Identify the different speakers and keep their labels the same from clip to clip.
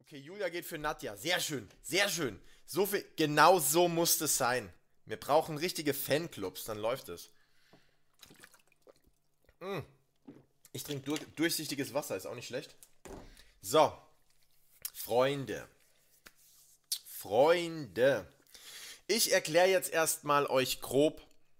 Speaker 1: Okay, Julia geht für Nadja. Sehr schön, sehr schön. So viel, genau so muss es sein. Wir brauchen richtige Fanclubs, dann läuft es. Ich trinke durchsichtiges Wasser, ist auch nicht schlecht. So, Freunde. Freunde. Ich erkläre jetzt erstmal euch grob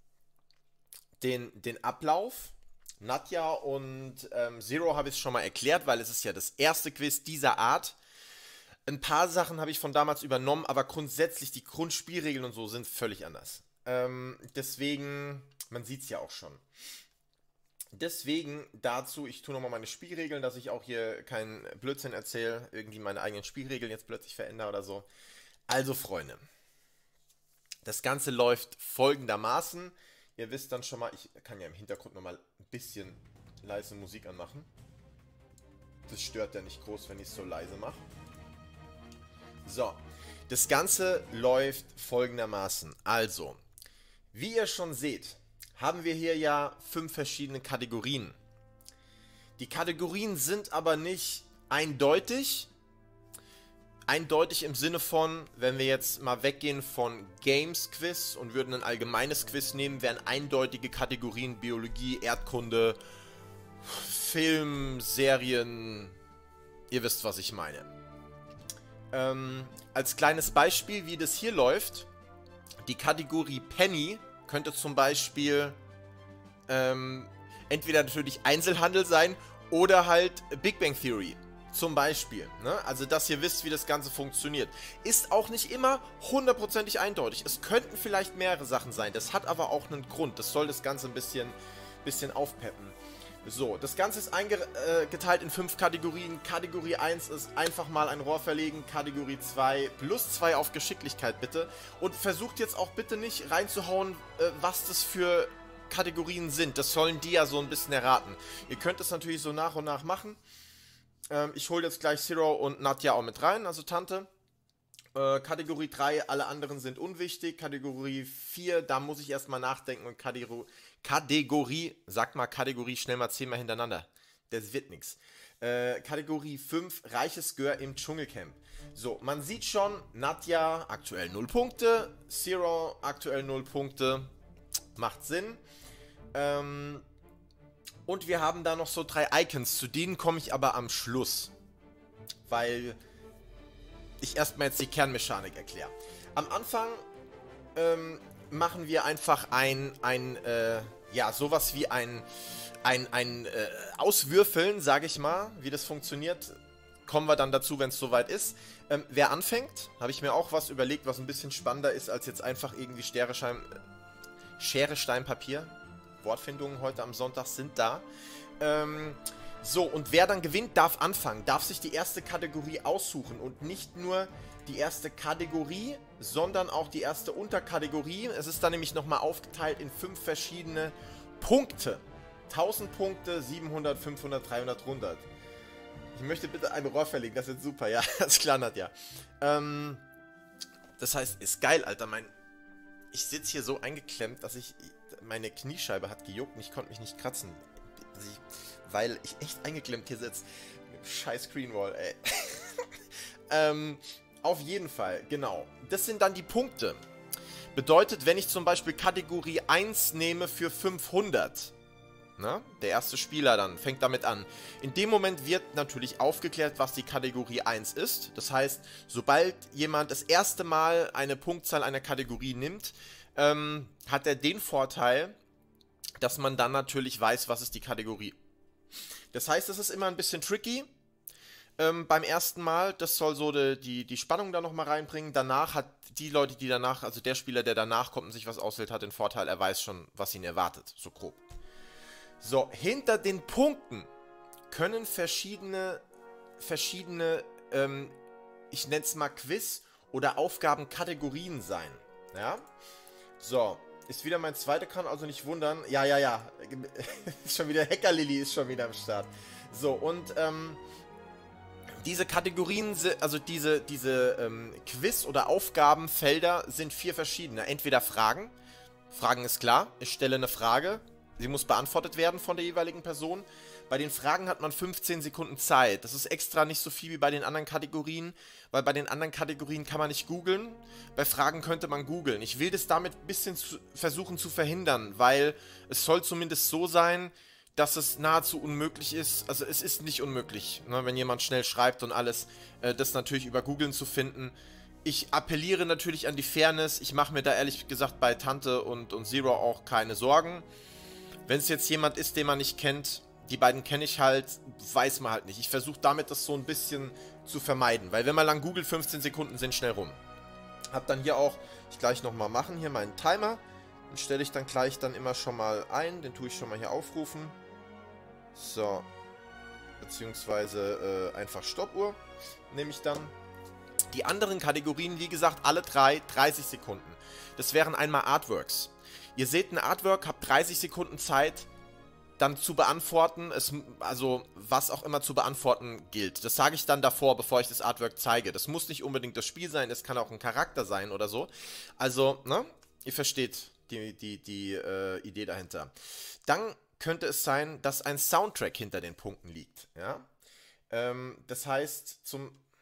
Speaker 1: den Ablauf. Nadja und Zero habe ich schon mal erklärt, weil es ist ja das erste Quiz dieser Art. Ein paar Sachen habe ich von damals übernommen, aber grundsätzlich die Grundspielregeln und so sind völlig anders. Deswegen, man sieht es ja auch schon. Deswegen dazu, ich tue nochmal meine Spielregeln, dass ich auch hier keinen Blödsinn erzähle, irgendwie meine eigenen Spielregeln jetzt plötzlich verändere oder so. Also Freunde, das Ganze läuft folgendermaßen. Ihr wisst dann schon mal, ich kann ja im Hintergrund nochmal ein bisschen leise Musik anmachen. Das stört ja nicht groß, wenn ich es so leise mache. So, das Ganze läuft folgendermaßen. Also, wie ihr schon seht, haben wir hier ja 5 verschiedene Kategorien. Die Kategorien sind aber nicht eindeutig. Eindeutig im Sinne von, wenn wir jetzt mal weggehen von Games Quiz und würden ein allgemeines Quiz nehmen, wären eindeutige Kategorien Biologie, Erdkunde, Film, Serien, ihr wisst, was ich meine. Als kleines Beispiel, wie das hier läuft, die Kategorie Penny könnte zum Beispiel entweder natürlich Einzelhandel sein oder halt Big Bang Theory. Zum Beispiel, ne? Also, dass ihr wisst, wie das Ganze funktioniert. Ist auch nicht immer hundertprozentig eindeutig. Es könnten vielleicht mehrere Sachen sein. Das hat aber auch einen Grund. Das soll das Ganze ein bisschen aufpeppen. So, das Ganze ist eingeteilt in 5 Kategorien. Kategorie 1 ist einfach mal ein Rohr verlegen. Kategorie 2 plus 2 auf Geschicklichkeit bitte. Und versucht jetzt auch bitte nicht reinzuhauen, was das für Kategorien sind. Das sollen die ja so ein bisschen erraten. Ihr könnt es natürlich so nach und nach machen. Ich hole jetzt gleich Zero und Nadja auch mit rein, also Tante. Kategorie 3, alle anderen sind unwichtig. Kategorie 4, da muss ich erstmal nachdenken. Und Kategorie, sag mal Kategorie schnell mal 10 Mal hintereinander. Das wird nichts. Kategorie 5, reiches Gör im Dschungelcamp. So, man sieht schon, Nadja aktuell 0 Punkte, Zero aktuell 0 Punkte. Macht Sinn. Und wir haben da noch so 3 Icons, zu denen komme ich aber am Schluss. Weil ich erstmal jetzt die Kernmechanik erkläre. Am Anfang machen wir einfach sowas wie ein Auswürfeln, sage ich mal, wie das funktioniert. Kommen wir dann dazu, wenn es soweit ist. Wer anfängt, habe ich mir auch was überlegt, was ein bisschen spannender ist, als jetzt einfach irgendwie Schere, Stein, Papier. Wortfindungen heute am Sonntag sind da. So, und wer dann gewinnt, darf anfangen, darf sich die erste Kategorie aussuchen und nicht nur die erste Kategorie, sondern auch die erste Unterkategorie. Es ist dann nämlich nochmal aufgeteilt in 5 verschiedene Punkte. 1000 Punkte, 700, 500, 300, 100. Ich möchte bitte ein Rohr verlegen, das wird super, ja, das klar, Nadja. Das heißt, ist geil, Alter, ich sitze hier so eingeklemmt, dass meine Kniescheibe hat gejuckt und ich konnte mich nicht kratzen. Weil ich echt eingeklemmt hier sitze. Scheiß Screenwall, ey. Auf jeden Fall, genau. Das sind dann die Punkte. Bedeutet, wenn ich zum Beispiel Kategorie 1 nehme für 500, ne? Der erste Spieler dann fängt damit an. In dem Moment wird natürlich aufgeklärt, was die Kategorie 1 ist. Das heißt, sobald jemand das erste Mal eine Punktzahl einer Kategorie nimmt, hat er den Vorteil, dass man dann natürlich weiß, was ist die Kategorie. Das heißt, es ist immer ein bisschen tricky beim ersten Mal. Das soll so die Spannung da nochmal reinbringen. Danach hat die Leute, die danach, also der Spieler, der danach kommt und sich was auswählt, hat den Vorteil, er weiß schon, was ihn erwartet. So grob. So, hinter den Punkten können verschiedene ich nenne es mal Quiz- oder Aufgabenkategorien sein. Ja? So, ist wieder mein zweiter Kanal, also nicht wundern. Ja. Ist schon wieder, Hackerlilly ist schon wieder am Start. So, und diese Kategorien, also diese Quiz- oder Aufgabenfelder sind 4 verschiedene. Entweder Fragen. Fragen ist klar. Ich stelle eine Frage. Sie muss beantwortet werden von der jeweiligen Person. Bei den Fragen hat man 15 Sekunden Zeit. Das ist extra nicht so viel wie bei den anderen Kategorien, weil bei den anderen Kategorien kann man nicht googeln. Bei Fragen könnte man googeln. Ich will das damit ein bisschen versuchen zu verhindern, weil es soll zumindest so sein, dass es nahezu unmöglich ist. Also es ist nicht unmöglich, ne, wenn jemand schnell schreibt und alles, das natürlich über Googeln zu finden. Ich appelliere natürlich an die Fairness. Ich mache mir da ehrlich gesagt bei Tante und Zero auch keine Sorgen. Wenn es jetzt jemand ist, den man nicht kennt, die beiden kenne ich halt, weiß man halt nicht. Ich versuche damit das so ein bisschen zu vermeiden, weil wenn man lang googelt, 15 Sekunden sind schnell rum. Hab dann hier auch, ich gleich nochmal machen, hier meinen Timer. Den stelle ich dann gleich dann immer schon mal ein, den tue ich schon mal hier aufrufen. So, beziehungsweise einfach Stoppuhr nehme ich dann. Die anderen Kategorien, wie gesagt, alle drei 30 Sekunden. Das wären einmal Artworks. Ihr seht ein Artwork, habt 30 Sekunden Zeit, dann zu beantworten, also was auch immer zu beantworten gilt. Das sage ich dann davor, bevor ich das Artwork zeige. Das muss nicht unbedingt das Spiel sein, das kann auch ein Charakter sein oder so. Also, ne, ihr versteht die Idee dahinter. Dann könnte es sein, dass ein Soundtrack hinter den Punkten liegt. Ja? Das heißt, jetzt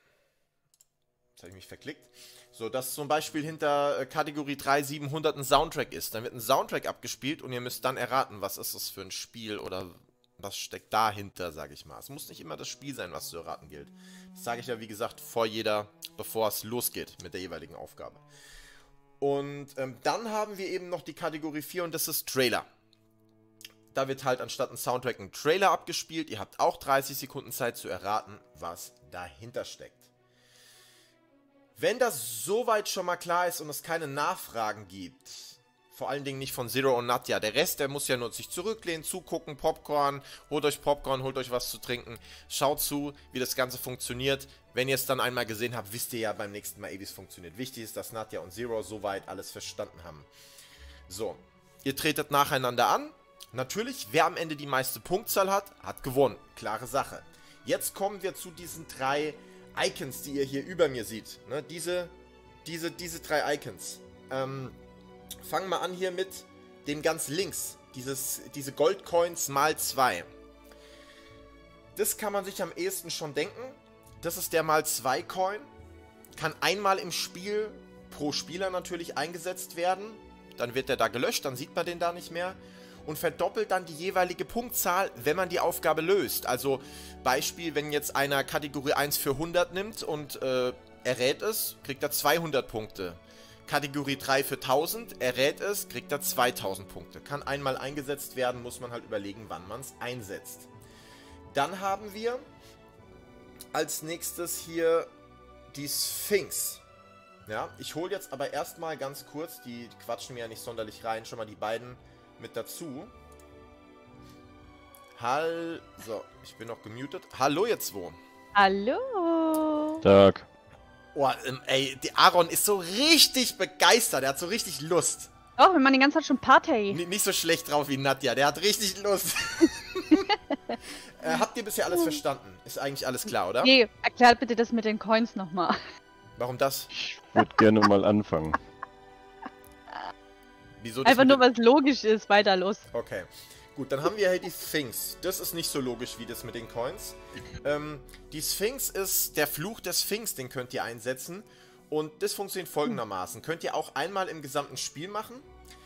Speaker 1: habe ich mich verklickt. So, dass zum Beispiel hinter Kategorie 3 700 ein Soundtrack ist. Dann wird ein Soundtrack abgespielt und ihr müsst dann erraten, was ist das für ein Spiel oder was steckt dahinter, sage ich mal. Es muss nicht immer das Spiel sein, was zu erraten gilt. Das sage ich ja, wie gesagt, bevor es losgeht mit der jeweiligen Aufgabe. Und dann haben wir eben noch die Kategorie 4 und das ist Trailer. Da wird halt anstatt ein Soundtrack ein Trailer abgespielt. Ihr habt auch 30 Sekunden Zeit zu erraten, was dahinter steckt. Wenn das soweit schon mal klar ist und es keine Nachfragen gibt, vor allen Dingen nicht von Zero und Nadja, der Rest, der muss ja nur sich zurücklehnen, zugucken, Popcorn, holt euch was zu trinken, schaut zu, wie das Ganze funktioniert. Wenn ihr es dann einmal gesehen habt, wisst ihr ja beim nächsten Mal, wie es funktioniert. Wichtig ist, dass Nadja und Zero soweit alles verstanden haben. So, ihr tretet nacheinander an. Natürlich, wer am Ende die meiste Punktzahl hat, hat gewonnen. Klare Sache. Jetzt kommen wir zu diesen 3 Icons, die ihr hier über mir seht. Ne, diese 3 Icons. Fangen wir an hier mit dem ganz links. Diese Goldcoins mal 2. Das kann man sich am ehesten schon denken. Das ist der mal 2 Coin. Kann einmal im Spiel pro Spieler natürlich eingesetzt werden. Dann wird der da gelöscht, dann sieht man den da nicht mehr. Und verdoppelt dann die jeweilige Punktzahl, wenn man die Aufgabe löst. Also Beispiel, wenn jetzt einer Kategorie 1 für 100 nimmt und errät es, kriegt er 200 Punkte. Kategorie 3 für 1000, errät es, kriegt er 2000 Punkte. Kann einmal eingesetzt werden, muss man halt überlegen, wann man es einsetzt. Dann haben wir als nächstes hier die Sphinx. Ja, ich hole jetzt aber erstmal ganz kurz, die quatschen mir ja nicht sonderlich rein, schon mal die beiden mit dazu. So, ich bin noch gemutet. Hallo ihr zwei.
Speaker 2: Hallo.
Speaker 3: Tag.
Speaker 1: Oh, ey, der Aaron ist so richtig begeistert. Er hat so richtig Lust.
Speaker 2: Oh, wir machen die ganze Zeit schon Party.
Speaker 1: Nicht so schlecht drauf wie Nadja. Der hat richtig Lust. Habt ihr bisher alles verstanden? Ist eigentlich alles klar, oder?
Speaker 2: Nee, erklärt bitte das mit den Coins nochmal.
Speaker 1: Warum das?
Speaker 3: Ich würde gerne mal anfangen.
Speaker 1: Wieso das
Speaker 2: Einfach nur, was logisch ist. Weiter los.
Speaker 1: Okay. Gut, dann haben wir halt die Sphinx. Das ist nicht so logisch wie das mit den Coins. Die Sphinx ist der Fluch der Sphinx, den könnt ihr einsetzen. Und das funktioniert folgendermaßen. Könnt ihr auch einmal im gesamten Spiel machen.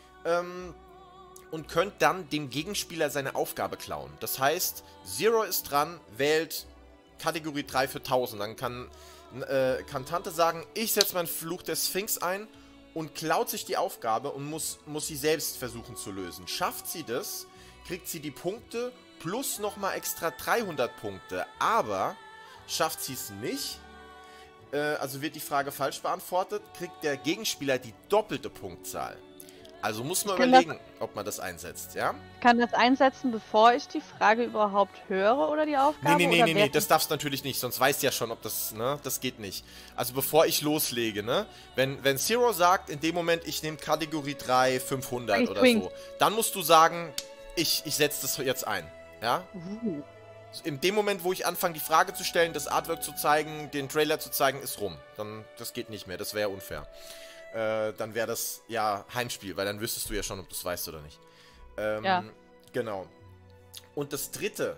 Speaker 1: Und könnt dann dem Gegenspieler seine Aufgabe klauen. Das heißt, Zero ist dran, wählt Kategorie 3 für 1000. Dann kann Tante sagen, ich setze meinen Fluch der Sphinx ein und klaut sich die Aufgabe und muss sie selbst versuchen zu lösen. Schafft sie das, kriegt sie die Punkte plus nochmal extra 300 Punkte. Aber schafft sie es nicht, also wird die Frage falsch beantwortet, kriegt der Gegenspieler die doppelte Punktzahl. Also muss man überlegen, ob man das einsetzt, ja?
Speaker 2: Ich kann das einsetzen, bevor ich die Frage überhaupt höre oder die Aufgabe?
Speaker 1: Nee, das darfst du natürlich nicht, sonst weißt du ja schon, ob das, ne, das geht nicht. Also bevor ich loslege, ne, wenn Zero sagt, in dem Moment, ich nehme Kategorie 3, 500 oder so, dann musst du sagen, ich setze das jetzt ein, ja? In dem Moment, wo ich anfange, die Frage zu stellen, das Artwork zu zeigen, den Trailer zu zeigen, ist rum. Dann, das geht nicht mehr, das wäre unfair. Dann wäre das ja Heimspiel, weil dann wüsstest du ja schon, ob du es weißt oder nicht.
Speaker 2: Ja.
Speaker 1: Genau. Und das dritte,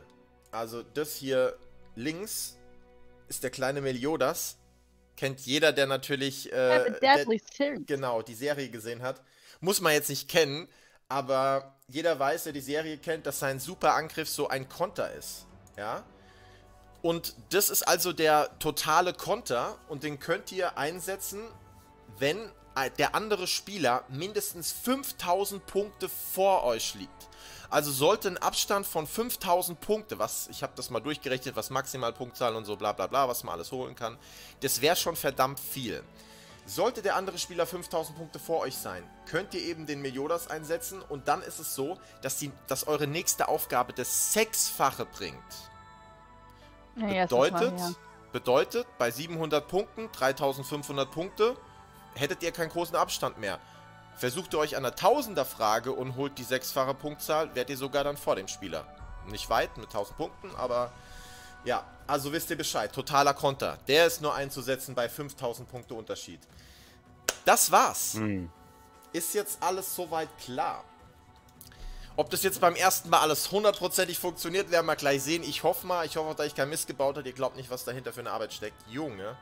Speaker 1: Also das hier links ist der kleine Meliodas. Kennt jeder, der natürlich genau die Serie gesehen hat. Muss man jetzt nicht kennen, aber jeder weiß, der die Serie kennt, dass sein Superangriff so ein Konter ist. Ja? Und das ist also der totale Konter und den könnt ihr einsetzen, wenn der andere Spieler mindestens 5000 Punkte vor euch liegt. Also sollte ein Abstand von 5000 Punkte, ich habe das mal durchgerechnet, was Maximalpunktzahl und so bla bla bla, was man alles holen kann, das wäre schon verdammt viel. Sollte der andere Spieler 5000 Punkte vor euch sein, könnt ihr eben den Meliodas einsetzen und dann ist es so, dass eure nächste Aufgabe das Sechsfache bringt.
Speaker 2: Ja,
Speaker 1: Bedeutet, bei 700 Punkten, 3500 Punkte, hättet ihr keinen großen Abstand mehr. Versucht ihr euch an der Tausender-Frage und holt die sechsfache Punktzahl, werdet ihr sogar dann vor dem Spieler. Nicht weit, mit 1000 Punkten, aber ja, also wisst ihr Bescheid. Totaler Konter. Der ist nur einzusetzen bei 5000 Punkte Unterschied. Das war's. Ist jetzt alles soweit klar. Ob das jetzt beim ersten Mal alles hundertprozentig funktioniert, werden wir gleich sehen. Ich hoffe mal, dass ich kein Mist gebaut habe. Ihr glaubt nicht, was dahinter für eine Arbeit steckt. Junge.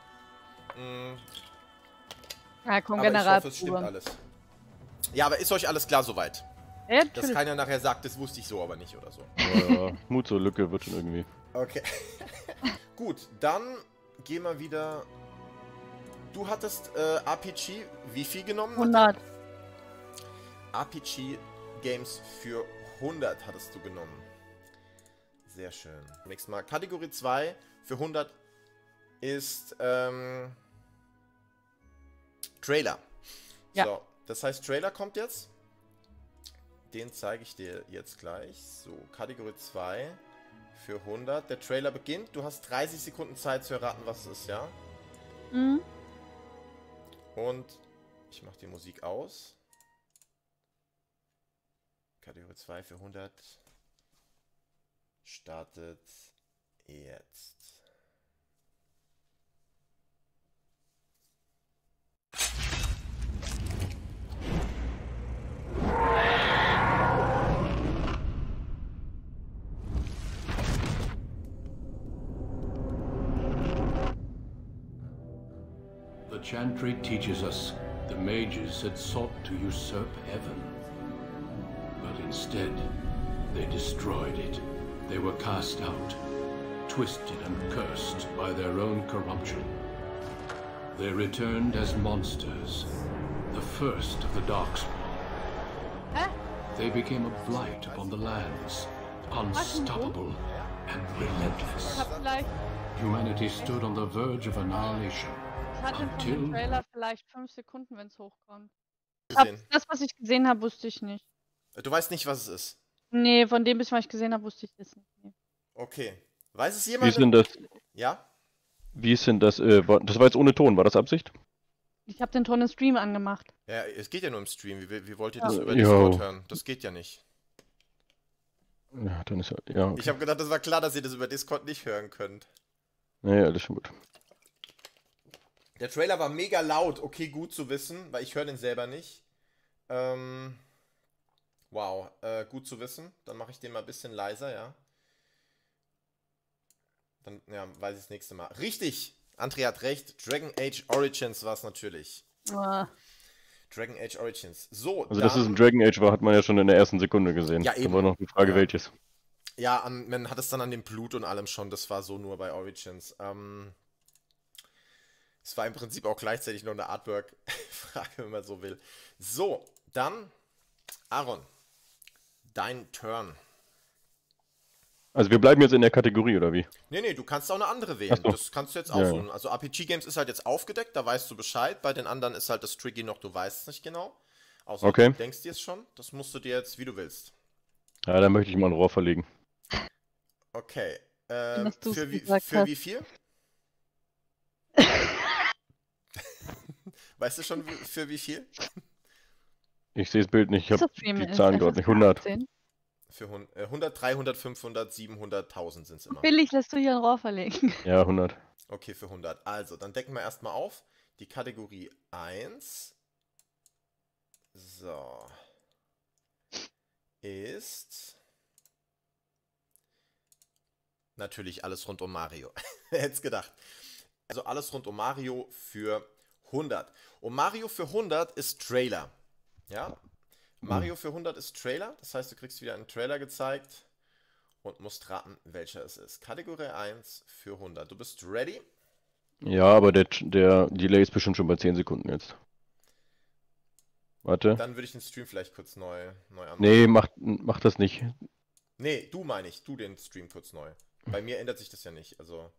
Speaker 2: Ja, komm,
Speaker 1: aber ich hoffe, es stimmt alles. Ja, aber ist euch alles klar soweit?
Speaker 2: Ja,
Speaker 1: dass keiner nachher sagt, das wusste ich so, aber nicht oder so.
Speaker 3: Ja, Mut zur Lücke wird schon irgendwie.
Speaker 1: Okay. Gut, dann gehen wir wieder. Du hattest RPG wie viel genommen?
Speaker 2: 100.
Speaker 1: RPG Games für 100 hattest du genommen. Sehr schön. Nächstes Mal. Kategorie 2 für 100 ist Trailer.
Speaker 2: Ja.
Speaker 1: So, das heißt, Trailer kommt jetzt. Den zeige ich dir jetzt gleich. So, Kategorie 2 für 100. Der Trailer beginnt. Du hast 30 Sekunden Zeit zu erraten, was es ist, ja?
Speaker 2: Mhm.
Speaker 1: Und ich mache die Musik aus. Kategorie 2 für 100 startet jetzt.
Speaker 4: The Chantry teaches us the mages had sought to usurp heaven. But instead, they destroyed it. They were cast out, twisted and cursed by their own corruption. They returned as monsters, the first of the Darkspawn. They became a blight upon the lands, unstoppable and relentless. Humanity stood on the verge of annihilation.
Speaker 2: Ich hatte von dem Trailer vielleicht 5 Sekunden, wenn es hochkommt. Das, was ich gesehen habe, wusste ich nicht.
Speaker 1: Du weißt nicht, was es ist?
Speaker 2: Nee, von dem bisschen, was ich gesehen habe, wusste ich das nicht. Nee.
Speaker 1: Okay. Weiß es jemand?
Speaker 3: Wie ist denn das?
Speaker 1: Ja?
Speaker 3: Wie ist denn das? Das war jetzt ohne Ton, war das Absicht?
Speaker 2: Ich habe den Ton im Stream angemacht.
Speaker 1: Ja, es geht ja nur im Stream. Wie wollt ihr das
Speaker 2: Ja.
Speaker 1: über Discord hören? Das geht ja nicht.
Speaker 3: Ja, dann ist ja. Okay.
Speaker 1: Ich habe gedacht, das war klar, dass ihr das über Discord nicht hören könnt.
Speaker 3: Nee, alles schon gut.
Speaker 1: Der Trailer war mega laut. Okay, gut zu wissen, weil ich höre den selber nicht. Wow, gut zu wissen. Dann mache ich den mal ein bisschen leiser, ja. Dann, ja, weiß ich das nächste Mal. Richtig! André hat recht. Dragon Age Origins war es natürlich. Dragon Age Origins. So,
Speaker 3: also, dass es ein Dragon Age war, hat man ja schon in der ersten Sekunde gesehen.
Speaker 1: Ja, eben.
Speaker 3: Da war noch die Frage,
Speaker 1: ja.
Speaker 3: welches.
Speaker 1: Ja, man hat es dann an dem Blut und allem schon. Das war so nur bei Origins. Es war im Prinzip auch gleichzeitig noch eine Artwork-Frage, wenn man so will. So, dann, Aaron, dein Turn.
Speaker 3: Also wir bleiben jetzt in der Kategorie, oder wie?
Speaker 1: Nee, du kannst auch eine andere wählen.
Speaker 3: So.
Speaker 1: Das kannst du jetzt aussuchen. Ja. Also RPG-Games ist halt jetzt aufgedeckt, da weißt du Bescheid. Bei den anderen ist halt das Tricky noch, du weißt es nicht genau. Außer
Speaker 3: okay.
Speaker 1: Du denkst dir es schon. Das musst du dir jetzt, wie du willst.
Speaker 3: Ja, dann möchte ich mal ein Rohr verlegen.
Speaker 1: Okay.
Speaker 2: Für
Speaker 1: wie viel? Weißt du schon, für wie viel?
Speaker 3: Ich sehe das Bild nicht, ich habe die Zahlen gerade nicht. 100.
Speaker 1: Für 100, 300, 500, 700, 1000 sind es immer.
Speaker 2: Billig lässt du hier ein Rohr verlegen.
Speaker 3: Ja, 100.
Speaker 1: Okay, für 100. Also, dann decken wir erstmal auf. Die Kategorie 1. So. Ist Natürlich alles rund um Mario. Wer hätte es gedacht? Also alles rund um Mario für 100. Und Mario für 100 ist Trailer. Ja? Mario für 100 ist Trailer. Das heißt, du kriegst wieder einen Trailer gezeigt und musst raten, welcher es ist. Kategorie 1 für 100. Du bist ready?
Speaker 3: Ja, aber der Delay ist bestimmt schon bei 10 Sekunden jetzt. Warte.
Speaker 1: Dann würde ich den Stream vielleicht kurz neu anmachen.
Speaker 3: Nee, mach das nicht.
Speaker 1: Nee, du meine ich. Du den Stream kurz neu. Bei mir ändert sich das ja nicht, also...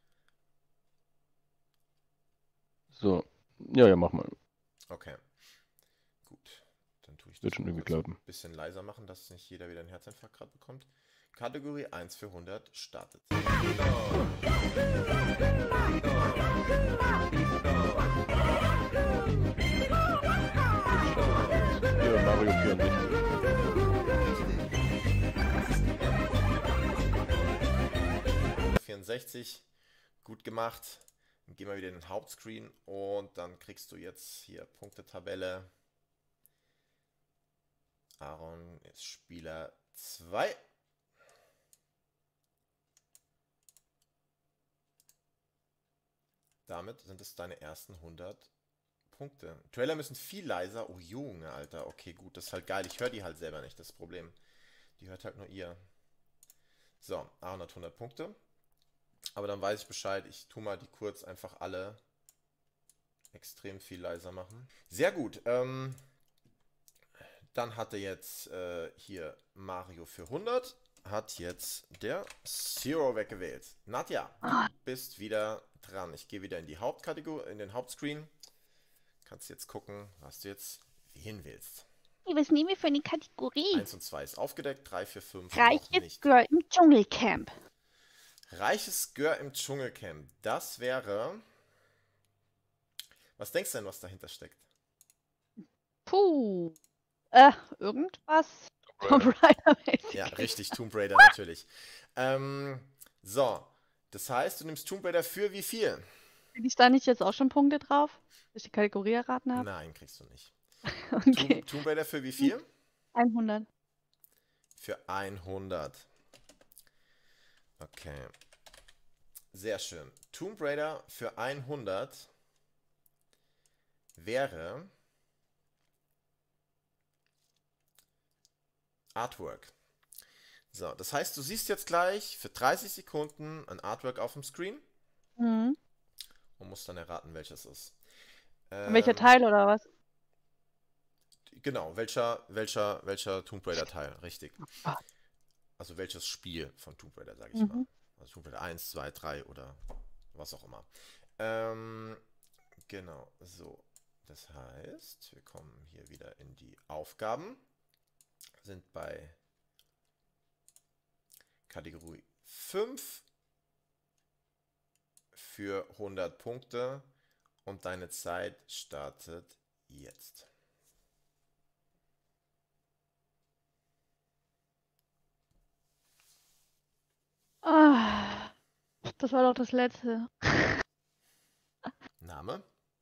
Speaker 3: So. Ja, mach mal.
Speaker 1: Okay. Gut. Dann tue ich das
Speaker 3: Wird schon irgendwie klappen.
Speaker 1: ein bisschen leiser machen, dass nicht jeder wieder einen Herzinfarkt gerade bekommt. Kategorie 1 für 100 startet.
Speaker 3: Ja, Mario
Speaker 1: 64. Gut gemacht. Dann gehen wir wieder in den Hauptscreen und dann kriegst du jetzt hier Punktetabelle. Aaron ist Spieler 2. Damit sind es deine ersten 100 Punkte. Trailer müssen viel leiser. Oh Junge, Alter. Okay, gut, das ist halt geil. Ich höre die halt selber nicht, das Problem. Die hört halt nur ihr. So, Aaron hat 100 Punkte. Aber dann weiß ich Bescheid. Ich tue mal die kurz einfach alle extrem viel leiser machen. Sehr gut. Dann hatte jetzt hier Mario für 100. Hat jetzt der Zero weggewählt. Nadja, du bist wieder dran. Ich gehe wieder in die Hauptkategorie, in den Hauptscreen. Kannst jetzt gucken, was du jetzt hin willst.
Speaker 2: Was nehmen wir für eine Kategorie?
Speaker 1: 1 und 2 ist aufgedeckt, 3, 4, 5
Speaker 2: Reiches Girl im Dschungelcamp.
Speaker 1: Reiches Girl im Dschungelcamp. Das wäre... Was denkst du denn, was dahinter steckt?
Speaker 2: Puh. Irgendwas. Tomb Raider-mäßig.
Speaker 1: Ja, richtig, Tomb Raider natürlich. So, das heißt, du nimmst Tomb Raider für wie viel?
Speaker 2: Krieg ich da nicht jetzt auch schon Punkte drauf, dass ich die Kategorie erraten habe?
Speaker 1: Nein, kriegst du nicht.
Speaker 2: Okay.
Speaker 1: Tomb Raider für wie viel?
Speaker 2: 100.
Speaker 1: Für 100. Okay. Sehr schön. Tomb Raider für 100 wäre Artwork. So, das heißt, du siehst jetzt gleich für 30 Sekunden ein Artwork auf dem Screen.
Speaker 2: Mhm.
Speaker 1: Und musst dann erraten, welches ist.
Speaker 2: Welcher Teil oder was?
Speaker 1: Genau, welcher Tomb Raider Teil, richtig. Also welches Spiel von Tomb Raider, sage ich mal. Also Tomb Raider 1, 2, 3 oder was auch immer. Genau, so. Das heißt, wir kommen hier wieder in die Aufgaben. Sind bei Kategorie 5 für 100 Punkte und deine Zeit startet jetzt.
Speaker 2: Das war doch das letzte.
Speaker 1: Name?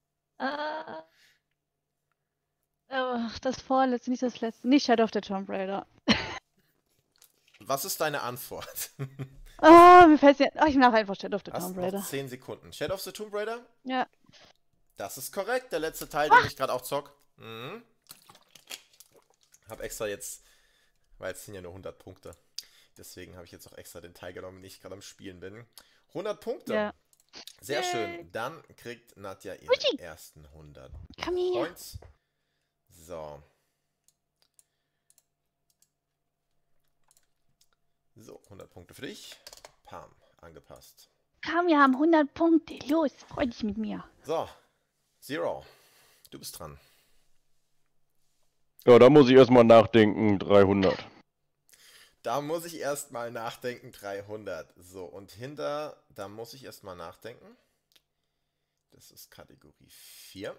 Speaker 2: Das vorletzte, nicht das letzte. Nicht Shadow of the Tomb Raider.
Speaker 1: Was ist deine Antwort?
Speaker 2: Mir fällt ja. Ich mache einfach Shadow of the Tomb Raider.
Speaker 1: Noch 10 Sekunden. Shadow of the Tomb Raider?
Speaker 2: Ja.
Speaker 1: Das ist korrekt. Der letzte Teil, den ich gerade auch zock. Hab extra jetzt, weil es sind ja nur 100 Punkte. Deswegen habe ich jetzt auch extra den Teil genommen, wenn ich gerade am Spielen bin. 100 Punkte. Ja. Sehr schön. Dann kriegt Nadja ihre ersten 100 Points. So. So, 100 Punkte für dich. Pam, angepasst.
Speaker 2: Komm, wir haben 100 Punkte. Los, freu dich mit mir.
Speaker 1: So, Zero, du bist dran.
Speaker 3: Ja, da muss ich erstmal nachdenken. 300.
Speaker 1: Da muss ich erstmal nachdenken. 300. So, und da muss ich erstmal nachdenken. Das ist Kategorie 4.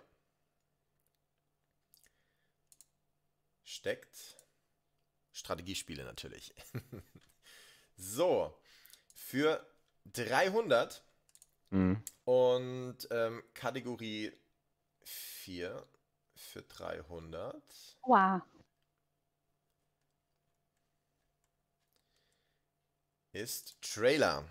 Speaker 1: Steckt. Strategiespiele natürlich. So, für 300 und Kategorie 4 für 300.
Speaker 2: Wow.
Speaker 1: ist Trailer.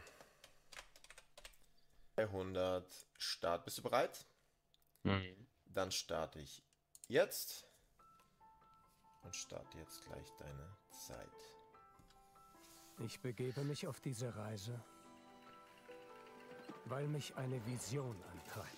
Speaker 1: 300 Start. Bist du bereit?
Speaker 3: Mhm.
Speaker 1: Dann starte ich jetzt. Und starte jetzt gleich deine Zeit.
Speaker 5: Ich begebe mich auf diese Reise, weil mich eine Vision antreibt.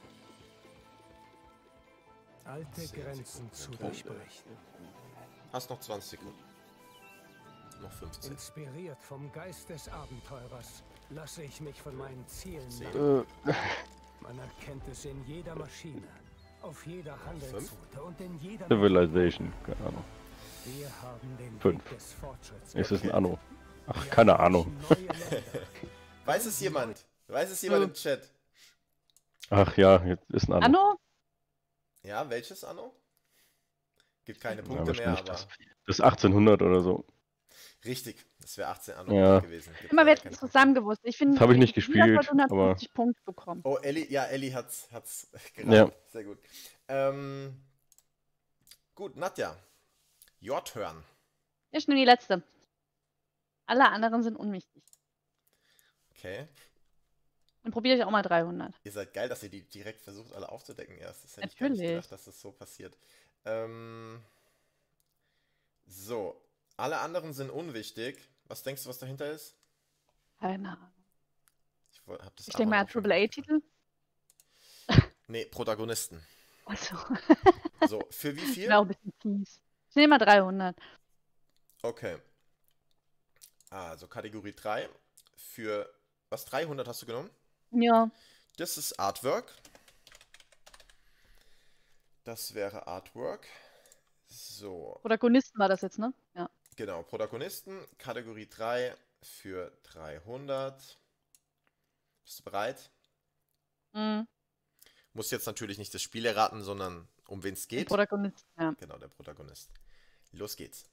Speaker 5: Alte Grenzen zu durchbrechen.
Speaker 1: Hast noch 20 Sekunden. Noch 15.
Speaker 5: Inspiriert vom Geist des Abenteurers lasse ich mich von meinen Zielen leiten. Man erkennt es in jeder Maschine, auf jeder Handelsroute und in jeder
Speaker 3: Civilization, keine Ahnung.
Speaker 5: Wir haben den
Speaker 3: 5.
Speaker 5: Weg des Fortschritts.
Speaker 3: Ist es ein Anno? Ach, keine Ahnung.
Speaker 1: Weiß es jemand? Weiß es jemand im Chat?
Speaker 3: Ach ja, jetzt ist ein Anno.
Speaker 2: Anno?
Speaker 1: Ja, welches Anno? Gibt keine
Speaker 3: Ja,
Speaker 1: Punkte mehr, aber...
Speaker 3: das ist 1800 oder so.
Speaker 1: Richtig, das wäre 18 Anno
Speaker 3: Ja.
Speaker 1: gewesen. Gibt
Speaker 2: Immer
Speaker 1: leider
Speaker 2: wird
Speaker 1: keine
Speaker 2: zusammen gewusst. Ich finde,
Speaker 3: Das habe ich nicht gespielt,
Speaker 2: hat 150 Punkte bekommen.
Speaker 1: Punkte. Oh, Ellie hat's geraten.
Speaker 3: Ja.
Speaker 1: Sehr gut. Gut, Nadja. Your turn.
Speaker 2: Ich nur die letzte. Alle anderen sind unwichtig.
Speaker 1: Okay.
Speaker 2: Dann probiere ich auch mal 300.
Speaker 1: Ihr seid geil, dass ihr die direkt versucht, alle aufzudecken erst. Das hätte ich gar nicht
Speaker 2: Natürlich.
Speaker 1: gedacht, dass das so passiert. So. Alle anderen sind unwichtig. Was denkst du, was dahinter ist?
Speaker 2: Keine Ahnung.
Speaker 1: Hab das
Speaker 2: Ich denke mal
Speaker 1: aber auch schon
Speaker 2: AAA-Titel.
Speaker 1: Nee, Protagonisten.
Speaker 2: Achso.
Speaker 1: So, für wie viel?
Speaker 2: Genau, ein bisschen fies. Ich nehme mal 300.
Speaker 1: Okay. Also Kategorie 3. Für was? 300 hast du genommen?
Speaker 2: Ja.
Speaker 1: Das ist Artwork. Das wäre Artwork. So,
Speaker 2: Protagonisten war das jetzt, ne? Ja.
Speaker 1: genau. Protagonisten. Kategorie 3 für 300. Bist du bereit?
Speaker 2: Mhm.
Speaker 1: Muss jetzt natürlich nicht das Spiel erraten, sondern um wen es
Speaker 2: Der
Speaker 1: geht.
Speaker 2: Protagonist, ja.
Speaker 1: Genau, der Protagonist. Los geht's.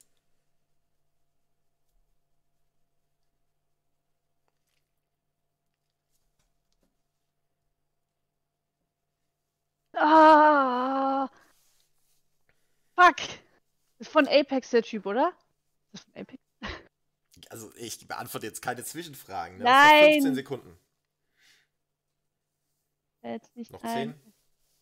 Speaker 2: Ah! Fuck! Ist von Apex der Typ, oder? Ist das von Apex?
Speaker 1: Also ich beantworte jetzt keine Zwischenfragen. Ne?
Speaker 2: Nein!
Speaker 1: Das sind 15 Sekunden.
Speaker 2: Jetzt nicht
Speaker 1: Noch
Speaker 2: ein.
Speaker 1: 10.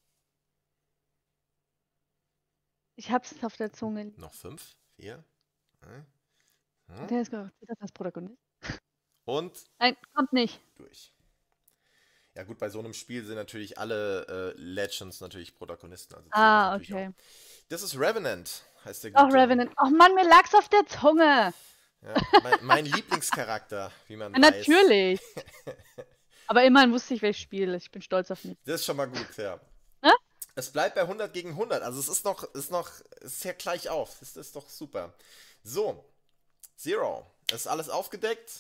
Speaker 2: Ich hab's auf der Zunge.
Speaker 1: Noch 5. 4.
Speaker 2: Der ist das als Protagonist.
Speaker 1: Und
Speaker 2: Nein, kommt nicht.
Speaker 1: durch. Ja gut, bei so einem Spiel sind natürlich alle Legends natürlich Protagonisten. Also zählt das natürlich
Speaker 2: Okay.
Speaker 1: auch. Das ist Revenant, heißt der
Speaker 2: Auch
Speaker 1: gute.
Speaker 2: Revenant. Oh Mann, mir lag's auf der Zunge.
Speaker 1: Ja, mein Lieblingscharakter, wie man
Speaker 2: Ja,
Speaker 1: weiß.
Speaker 2: natürlich. Aber immerhin wusste ich, welches Spiel ist. Ich bin stolz auf mich.
Speaker 1: Das ist schon mal gut, ja.
Speaker 2: Hä?
Speaker 1: Es bleibt bei 100 gegen 100. Also es ist ja gleich auf. Das ist doch super. So, Zero. Ist alles aufgedeckt?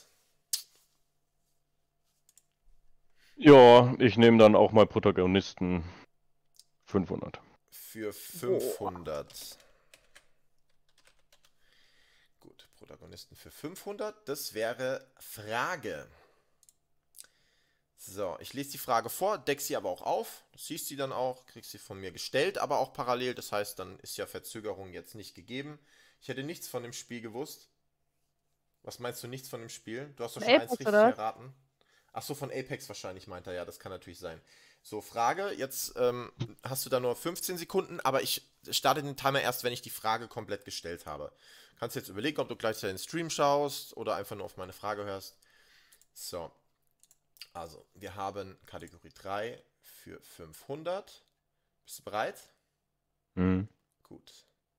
Speaker 3: Ja, ich nehme dann auch mal Protagonisten 500.
Speaker 1: Für 500. Gut, Protagonisten für 500. Das wäre Frage. So, ich lese die Frage vor, deck sie aber auch auf. Du siehst sie dann auch, kriegst sie von mir gestellt, aber auch parallel. Das heißt, dann ist ja Verzögerung jetzt nicht gegeben. Ich hätte nichts von dem Spiel gewusst. Was meinst du, nichts von dem Spiel? Du hast doch schon
Speaker 2: Apex,
Speaker 1: eins richtig
Speaker 2: oder?
Speaker 1: erraten. Ach so, von Apex wahrscheinlich meint er. Ja, das kann natürlich sein. So, Frage. Jetzt hast du da nur 15 Sekunden, aber ich starte den Timer erst, wenn ich die Frage komplett gestellt habe. Kannst jetzt überlegen, ob du gleich den Stream schaust oder einfach nur auf meine Frage hörst. So. Also, wir haben Kategorie 3 für 500. Bist du bereit?
Speaker 3: Mhm.
Speaker 1: Gut.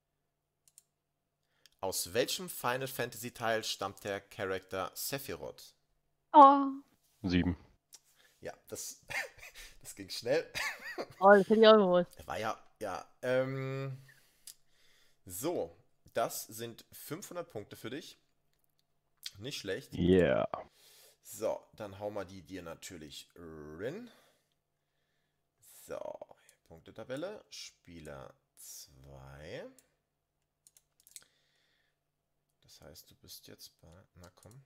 Speaker 1: Aus welchem Final Fantasy Teil stammt der Charakter Sephiroth?
Speaker 2: Oh.
Speaker 3: 7.
Speaker 1: Ja, das ging schnell.
Speaker 2: Oh, das hätte ich auch gewusst.
Speaker 1: War ja. So, das sind 500 Punkte für dich. Nicht schlecht.
Speaker 3: Yeah.
Speaker 1: So, dann hauen wir die dir natürlich rein. So, Punktetabelle. Spieler 2. Das heißt, du bist jetzt bei, na komm.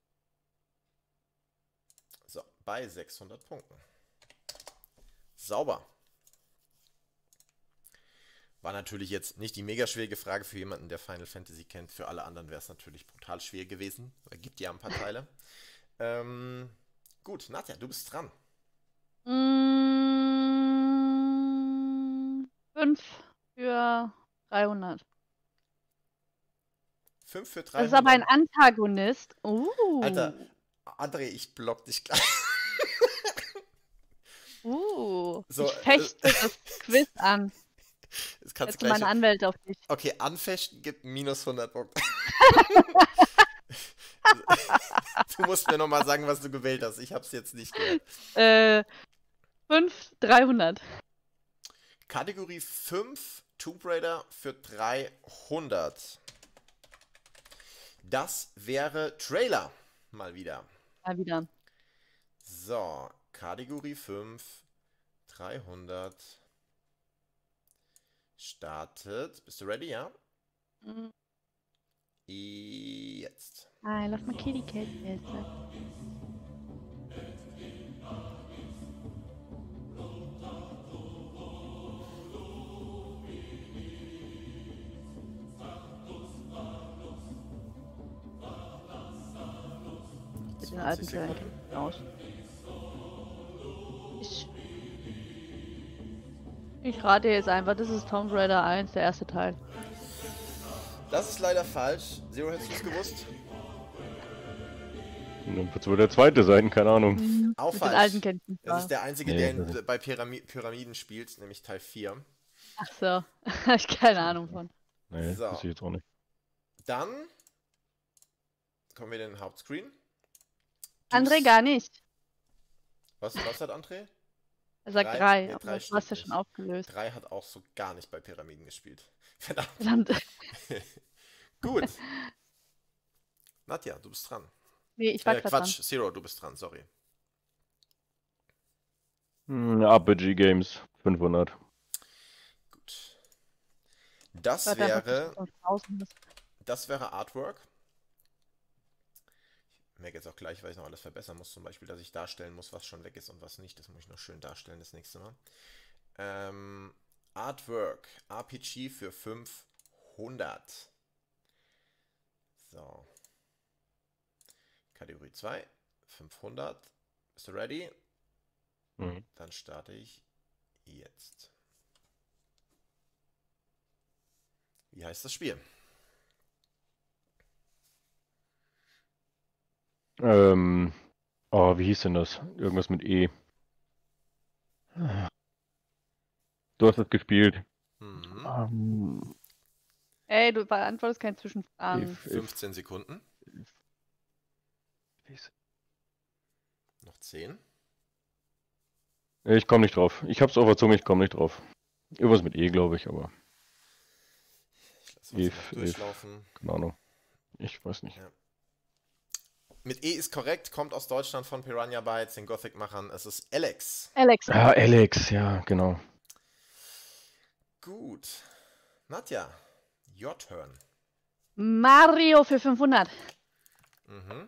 Speaker 1: So, bei 600 Punkten. Sauber. War natürlich jetzt nicht die mega schwierige Frage für jemanden, der Final Fantasy kennt. Für alle anderen wäre es natürlich brutal. total schwer gewesen. Er gibt ja ein paar Teile. Gut, Nadja, du bist dran.
Speaker 2: 5 für 300.
Speaker 1: 5 für 300.
Speaker 2: Das ist aber ein Antagonist.
Speaker 1: Alter, André, ich block dich gleich.
Speaker 2: So, ich
Speaker 1: fechte
Speaker 2: fechte das Quiz an.
Speaker 1: Das kannst
Speaker 2: Jetzt
Speaker 1: du gleich.
Speaker 2: meine Anwälte auf dich.
Speaker 1: Okay, anfechten gibt minus 100 Punkte. Du musst mir nochmal sagen, was du gewählt hast. Ich hab's jetzt nicht gehört.
Speaker 2: 5, 300.
Speaker 1: Kategorie 5, Tomb Raider für 300. Das wäre Trailer. Mal wieder.
Speaker 2: Mal wieder.
Speaker 1: So, Kategorie 5, 300. Startet. Bist du ready, ja?
Speaker 2: Mhm.
Speaker 1: Jetzt.
Speaker 2: I love my kitty cat. Yes. Mit den alten Kleinen aus. Ich rate jetzt einfach, das ist Tomb Raider 1, der erste Teil.
Speaker 1: Das ist leider falsch. Zero, hättest du es gewusst?
Speaker 3: Wird wohl der zweite sein, keine Ahnung.
Speaker 1: Auch
Speaker 2: Mit
Speaker 1: falsch.
Speaker 2: den alten Kenntnissen.
Speaker 1: Das ist der einzige, der bei Pyramiden spielt, nämlich Teil 4.
Speaker 2: Ach so, hab ich keine Ahnung von.
Speaker 3: Nee,
Speaker 1: So.
Speaker 3: das sehe ich jetzt auch nicht.
Speaker 1: Dann kommen wir in den Hauptscreen.
Speaker 2: André gar nicht.
Speaker 1: Was hat André?
Speaker 2: Er sagt 3,
Speaker 1: Nee,
Speaker 2: aber
Speaker 1: 3
Speaker 2: du hast ja
Speaker 1: stimmt
Speaker 2: schon
Speaker 1: nicht.
Speaker 2: aufgelöst.
Speaker 1: 3 hat auch so gar nicht bei Pyramiden gespielt. Verdammt.
Speaker 2: Verdammt.
Speaker 1: Gut. Nadja, du bist dran.
Speaker 2: Nee, ich war grad
Speaker 1: Quatsch, Zero, du bist dran, sorry.
Speaker 3: Apogee Games 500.
Speaker 1: Gut. Das
Speaker 2: dran.
Speaker 1: wäre Artwork. Ich merke jetzt auch gleich, weil ich noch alles verbessern muss. Zum Beispiel, dass ich darstellen muss, was schon weg ist und was nicht. Das muss ich noch schön darstellen das nächste Mal. Artwork. RPG für 500. So. Kategorie 2. 500. Bist du ready?
Speaker 3: Mhm.
Speaker 1: Dann starte ich jetzt. Wie heißt das Spiel?
Speaker 3: Oh, wie hieß denn das? Irgendwas mit E. Du hast es gespielt.
Speaker 1: Mhm.
Speaker 2: Ey, du beantwortest keine Zwischenfragen.
Speaker 1: 15 Sekunden. Noch 10.
Speaker 3: Ich komme nicht drauf. Ich hab's auf der Zunge, ich komme nicht drauf. Irgendwas mit E, glaube ich, aber.
Speaker 1: Ich lasse was durchlaufen.
Speaker 3: Keine Ahnung. Ich weiß nicht.
Speaker 1: Ja. Mit E ist korrekt, kommt aus Deutschland von Piranha Bytes, den Gothic-Machern. Es ist Alex.
Speaker 2: Alex.
Speaker 3: Ja, Alex, ja, genau.
Speaker 1: Gut. Nadja, your turn.
Speaker 2: Mario für 500.
Speaker 1: Mhm.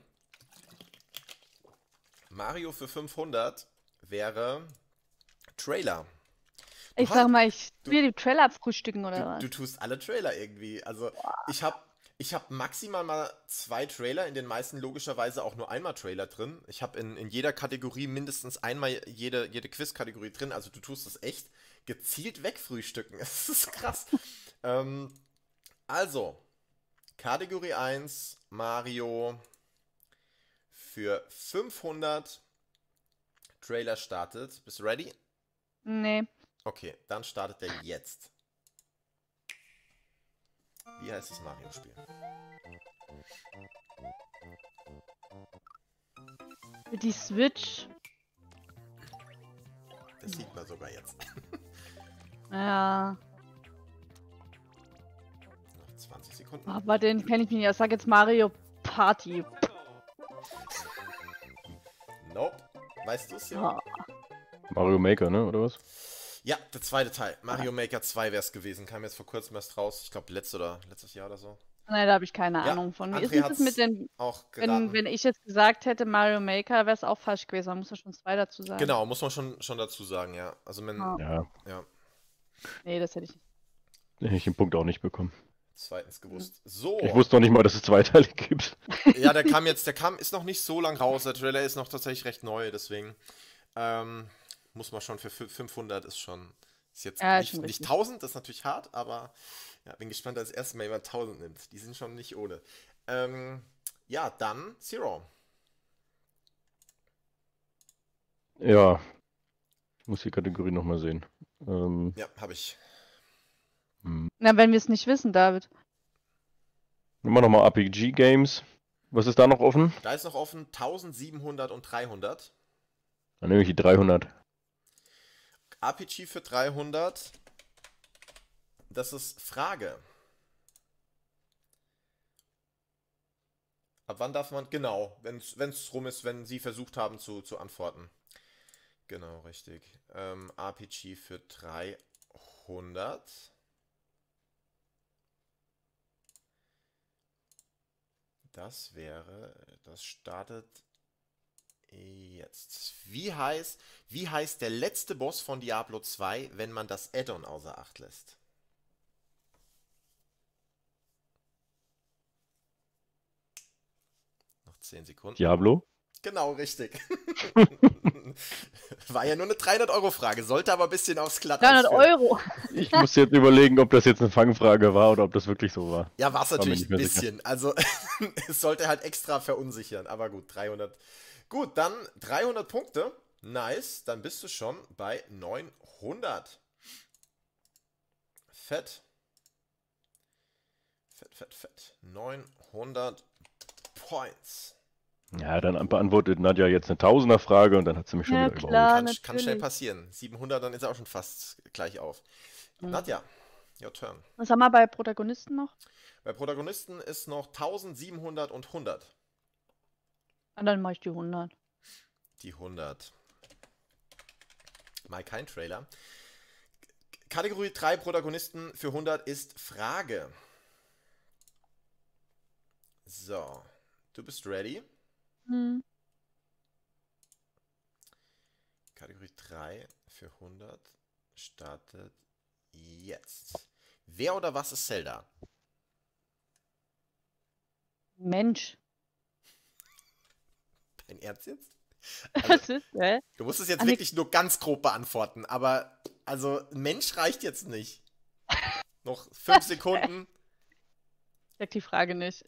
Speaker 1: Mario für 500 wäre Trailer.
Speaker 2: Ich sag mal, ich will die Trailer abfrühstücken oder was?
Speaker 1: Du tust alle Trailer irgendwie. Also, ich hab maximal mal 2 Trailer, in den meisten logischerweise auch nur einmal Trailer drin. Ich habe in jeder Kategorie mindestens einmal jede Quiz-Kategorie drin. Also du tust es echt gezielt wegfrühstücken. Das ist krass. Also, Kategorie 1, Mario für 500. Trailer startet. Bist du ready?
Speaker 2: Nee.
Speaker 1: Okay, dann startet er jetzt. Wie heißt das Mario-Spiel?
Speaker 2: Für die Switch.
Speaker 1: Das sieht man sogar jetzt.
Speaker 2: Ja.
Speaker 1: Noch 20 Sekunden.
Speaker 2: Aber den kenne ich nicht. Ich sag jetzt Mario Party.
Speaker 1: Nope. Weißt du es ja?
Speaker 2: Ja.
Speaker 3: Mario Maker, ne, oder was?
Speaker 1: Ja, der zweite Teil. Mario Maker 2 wäre es gewesen. Kam jetzt vor kurzem erst raus. Ich glaube, letztes Jahr oder so.
Speaker 2: Nein, da habe ich keine
Speaker 1: Ja,
Speaker 2: Ahnung von. Wie
Speaker 1: André
Speaker 2: ist es mit den.
Speaker 1: Auch geraten.
Speaker 2: Wenn ich jetzt gesagt hätte Mario Maker, wäre es auch falsch gewesen. Man muss ja schon 2 dazu sagen.
Speaker 1: Genau, muss man schon dazu sagen, ja. Also,
Speaker 2: Ja.
Speaker 3: Ja.
Speaker 1: ja.
Speaker 2: Nee, das hätte ich nicht.
Speaker 3: Hätte ich den Punkt auch nicht bekommen.
Speaker 1: zweitens gewusst. So.
Speaker 3: Ich wusste noch nicht mal, dass es 2 Teile gibt.
Speaker 1: Ja, ist noch nicht so lang raus. Der Trailer ist noch tatsächlich recht neu, deswegen muss man schon für 500 ist jetzt nicht 1000, das ist natürlich hart, aber ja, bin gespannt, dass das erste Mal jemand 1000 nimmt. Die sind schon nicht ohne. Ja, dann Zero.
Speaker 3: Ja. Ich muss die Kategorie nochmal sehen.
Speaker 1: Ja, habe ich.
Speaker 2: Na, wenn wir es nicht wissen, David.
Speaker 3: Nehmen wir nochmal RPG-Games. Was ist da noch offen?
Speaker 1: Da ist noch offen 1700 und 300.
Speaker 3: Dann nehme ich die 300.
Speaker 1: RPG für 300. Das ist Frage. Ab wann darf man? Genau, wenn es rum ist, wenn Sie versucht haben zu antworten. Genau, richtig. RPG für 300. Das startet jetzt. Wie heißt der letzte Boss von Diablo 2, wenn man das Add-on außer Acht lässt? Noch 10 Sekunden.
Speaker 3: Diablo?
Speaker 1: Genau, richtig. War ja nur eine 300-Euro-Frage, sollte aber ein bisschen aufs Glatteis
Speaker 2: 300 Euro.
Speaker 3: Ich muss jetzt überlegen, ob das jetzt eine Fangfrage war oder ob das wirklich so war.
Speaker 1: Ja, war es natürlich ein bisschen. Also, es sollte halt extra verunsichern, aber gut, 300. Gut, dann 300 Punkte. Nice, dann bist du schon bei 900. Fett. Fett. 900 Points.
Speaker 3: Ja, dann beantwortet Nadja jetzt eine Tausender-Frage und dann hat sie mich schon wieder überholt.
Speaker 1: Kann schnell passieren. 700, dann ist er auch schon fast gleich auf. Nadja, your turn.
Speaker 2: Was haben wir bei Protagonisten noch?
Speaker 1: Bei Protagonisten ist noch 1700 und 100.
Speaker 2: Und dann mache ich die 100.
Speaker 1: Die 100. Mal kein Trailer. Kategorie 3 Protagonisten für 100 ist Frage. So, du bist ready. Kategorie 3 für 100 startet jetzt. Wer oder was ist Zelda?
Speaker 2: Mensch.
Speaker 1: Dein Ernst jetzt?
Speaker 2: Was ist,
Speaker 1: Du musst es jetzt wirklich nur ganz grob beantworten, aber also Mensch reicht jetzt nicht. Noch 5 Sekunden.
Speaker 2: Ich sag die Frage nicht.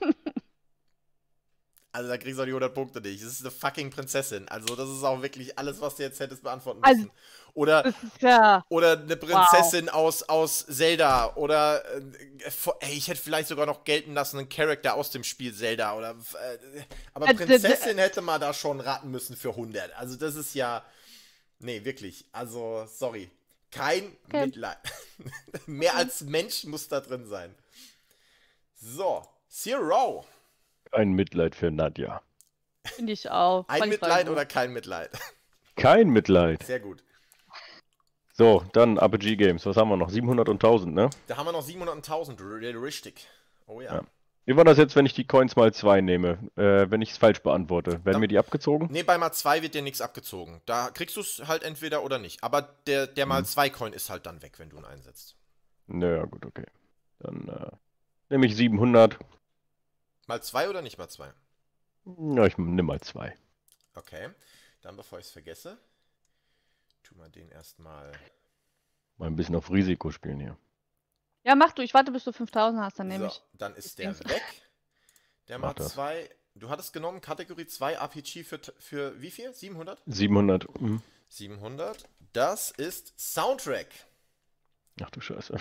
Speaker 1: Also da kriegst du auch die 100 Punkte nicht. Das ist eine fucking Prinzessin. Also das ist auch wirklich alles, was du jetzt hättest beantworten müssen. Oder eine Prinzessin aus Zelda. Oder ich hätte vielleicht sogar noch gelten lassen, einen Charakter aus dem Spiel Zelda. Aber Prinzessin hätte man da schon raten müssen für 100. Also das ist ja... Nee, wirklich. Also, sorry. Kein Mitleid. Mehr als Mensch muss da drin sein. So, Zero.
Speaker 3: Ein Mitleid für Nadja.
Speaker 2: Finde ich auch.
Speaker 1: Ein Mitleid oder kein Mitleid?
Speaker 3: Kein Mitleid.
Speaker 1: Sehr gut.
Speaker 3: So, dann RPG Games. Was haben wir noch? 700 und 1000, ne?
Speaker 1: Da haben wir noch 700 und 1000. Richtig. Oh ja.
Speaker 3: Wie war das jetzt, wenn ich die Coins mal 2 nehme? Wenn ich es falsch beantworte? Werden mir die abgezogen?
Speaker 1: Nee, bei mal 2 wird dir nichts abgezogen. Da kriegst du es halt entweder oder nicht. Aber der mal 2 Coin ist halt dann weg, wenn du ihn einsetzt.
Speaker 3: Naja, gut, okay. Dann nehme ich 700.
Speaker 1: Mal 2 oder nicht mal 2?
Speaker 3: Ja, ich nehme mal 2.
Speaker 1: Okay. Dann, bevor ich es vergesse, tun wir den erstmal...
Speaker 3: Mal ein bisschen auf Risiko spielen hier.
Speaker 2: Ja, mach du. Ich warte, bis du 5000 hast, dann nehme ich.
Speaker 1: Dann ist der weg. Der mal 2. Du hattest genommen Kategorie 2 RPG für wie viel? 700?
Speaker 3: 700.
Speaker 1: 700. Das ist Soundtrack.
Speaker 3: Ach du Scheiße.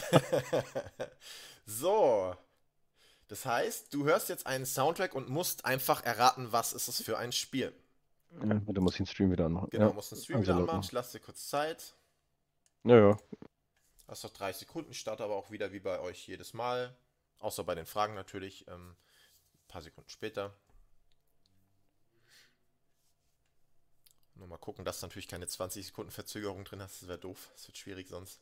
Speaker 1: So. Das heißt, du hörst jetzt einen Soundtrack und musst einfach erraten, was ist es für ein Spiel.
Speaker 3: Ja, da muss ich den Stream wieder anmachen.
Speaker 1: Genau, musst den Stream wieder anmachen. Ich lasse dir kurz Zeit.
Speaker 3: Ja.
Speaker 1: Hast noch 30 Sekunden, starte aber auch wieder wie bei euch jedes Mal. Außer bei den Fragen natürlich. Ein paar Sekunden später. Nur mal gucken, dass du natürlich keine 20 Sekunden Verzögerung drin hast. Das wäre doof. Das wird schwierig sonst.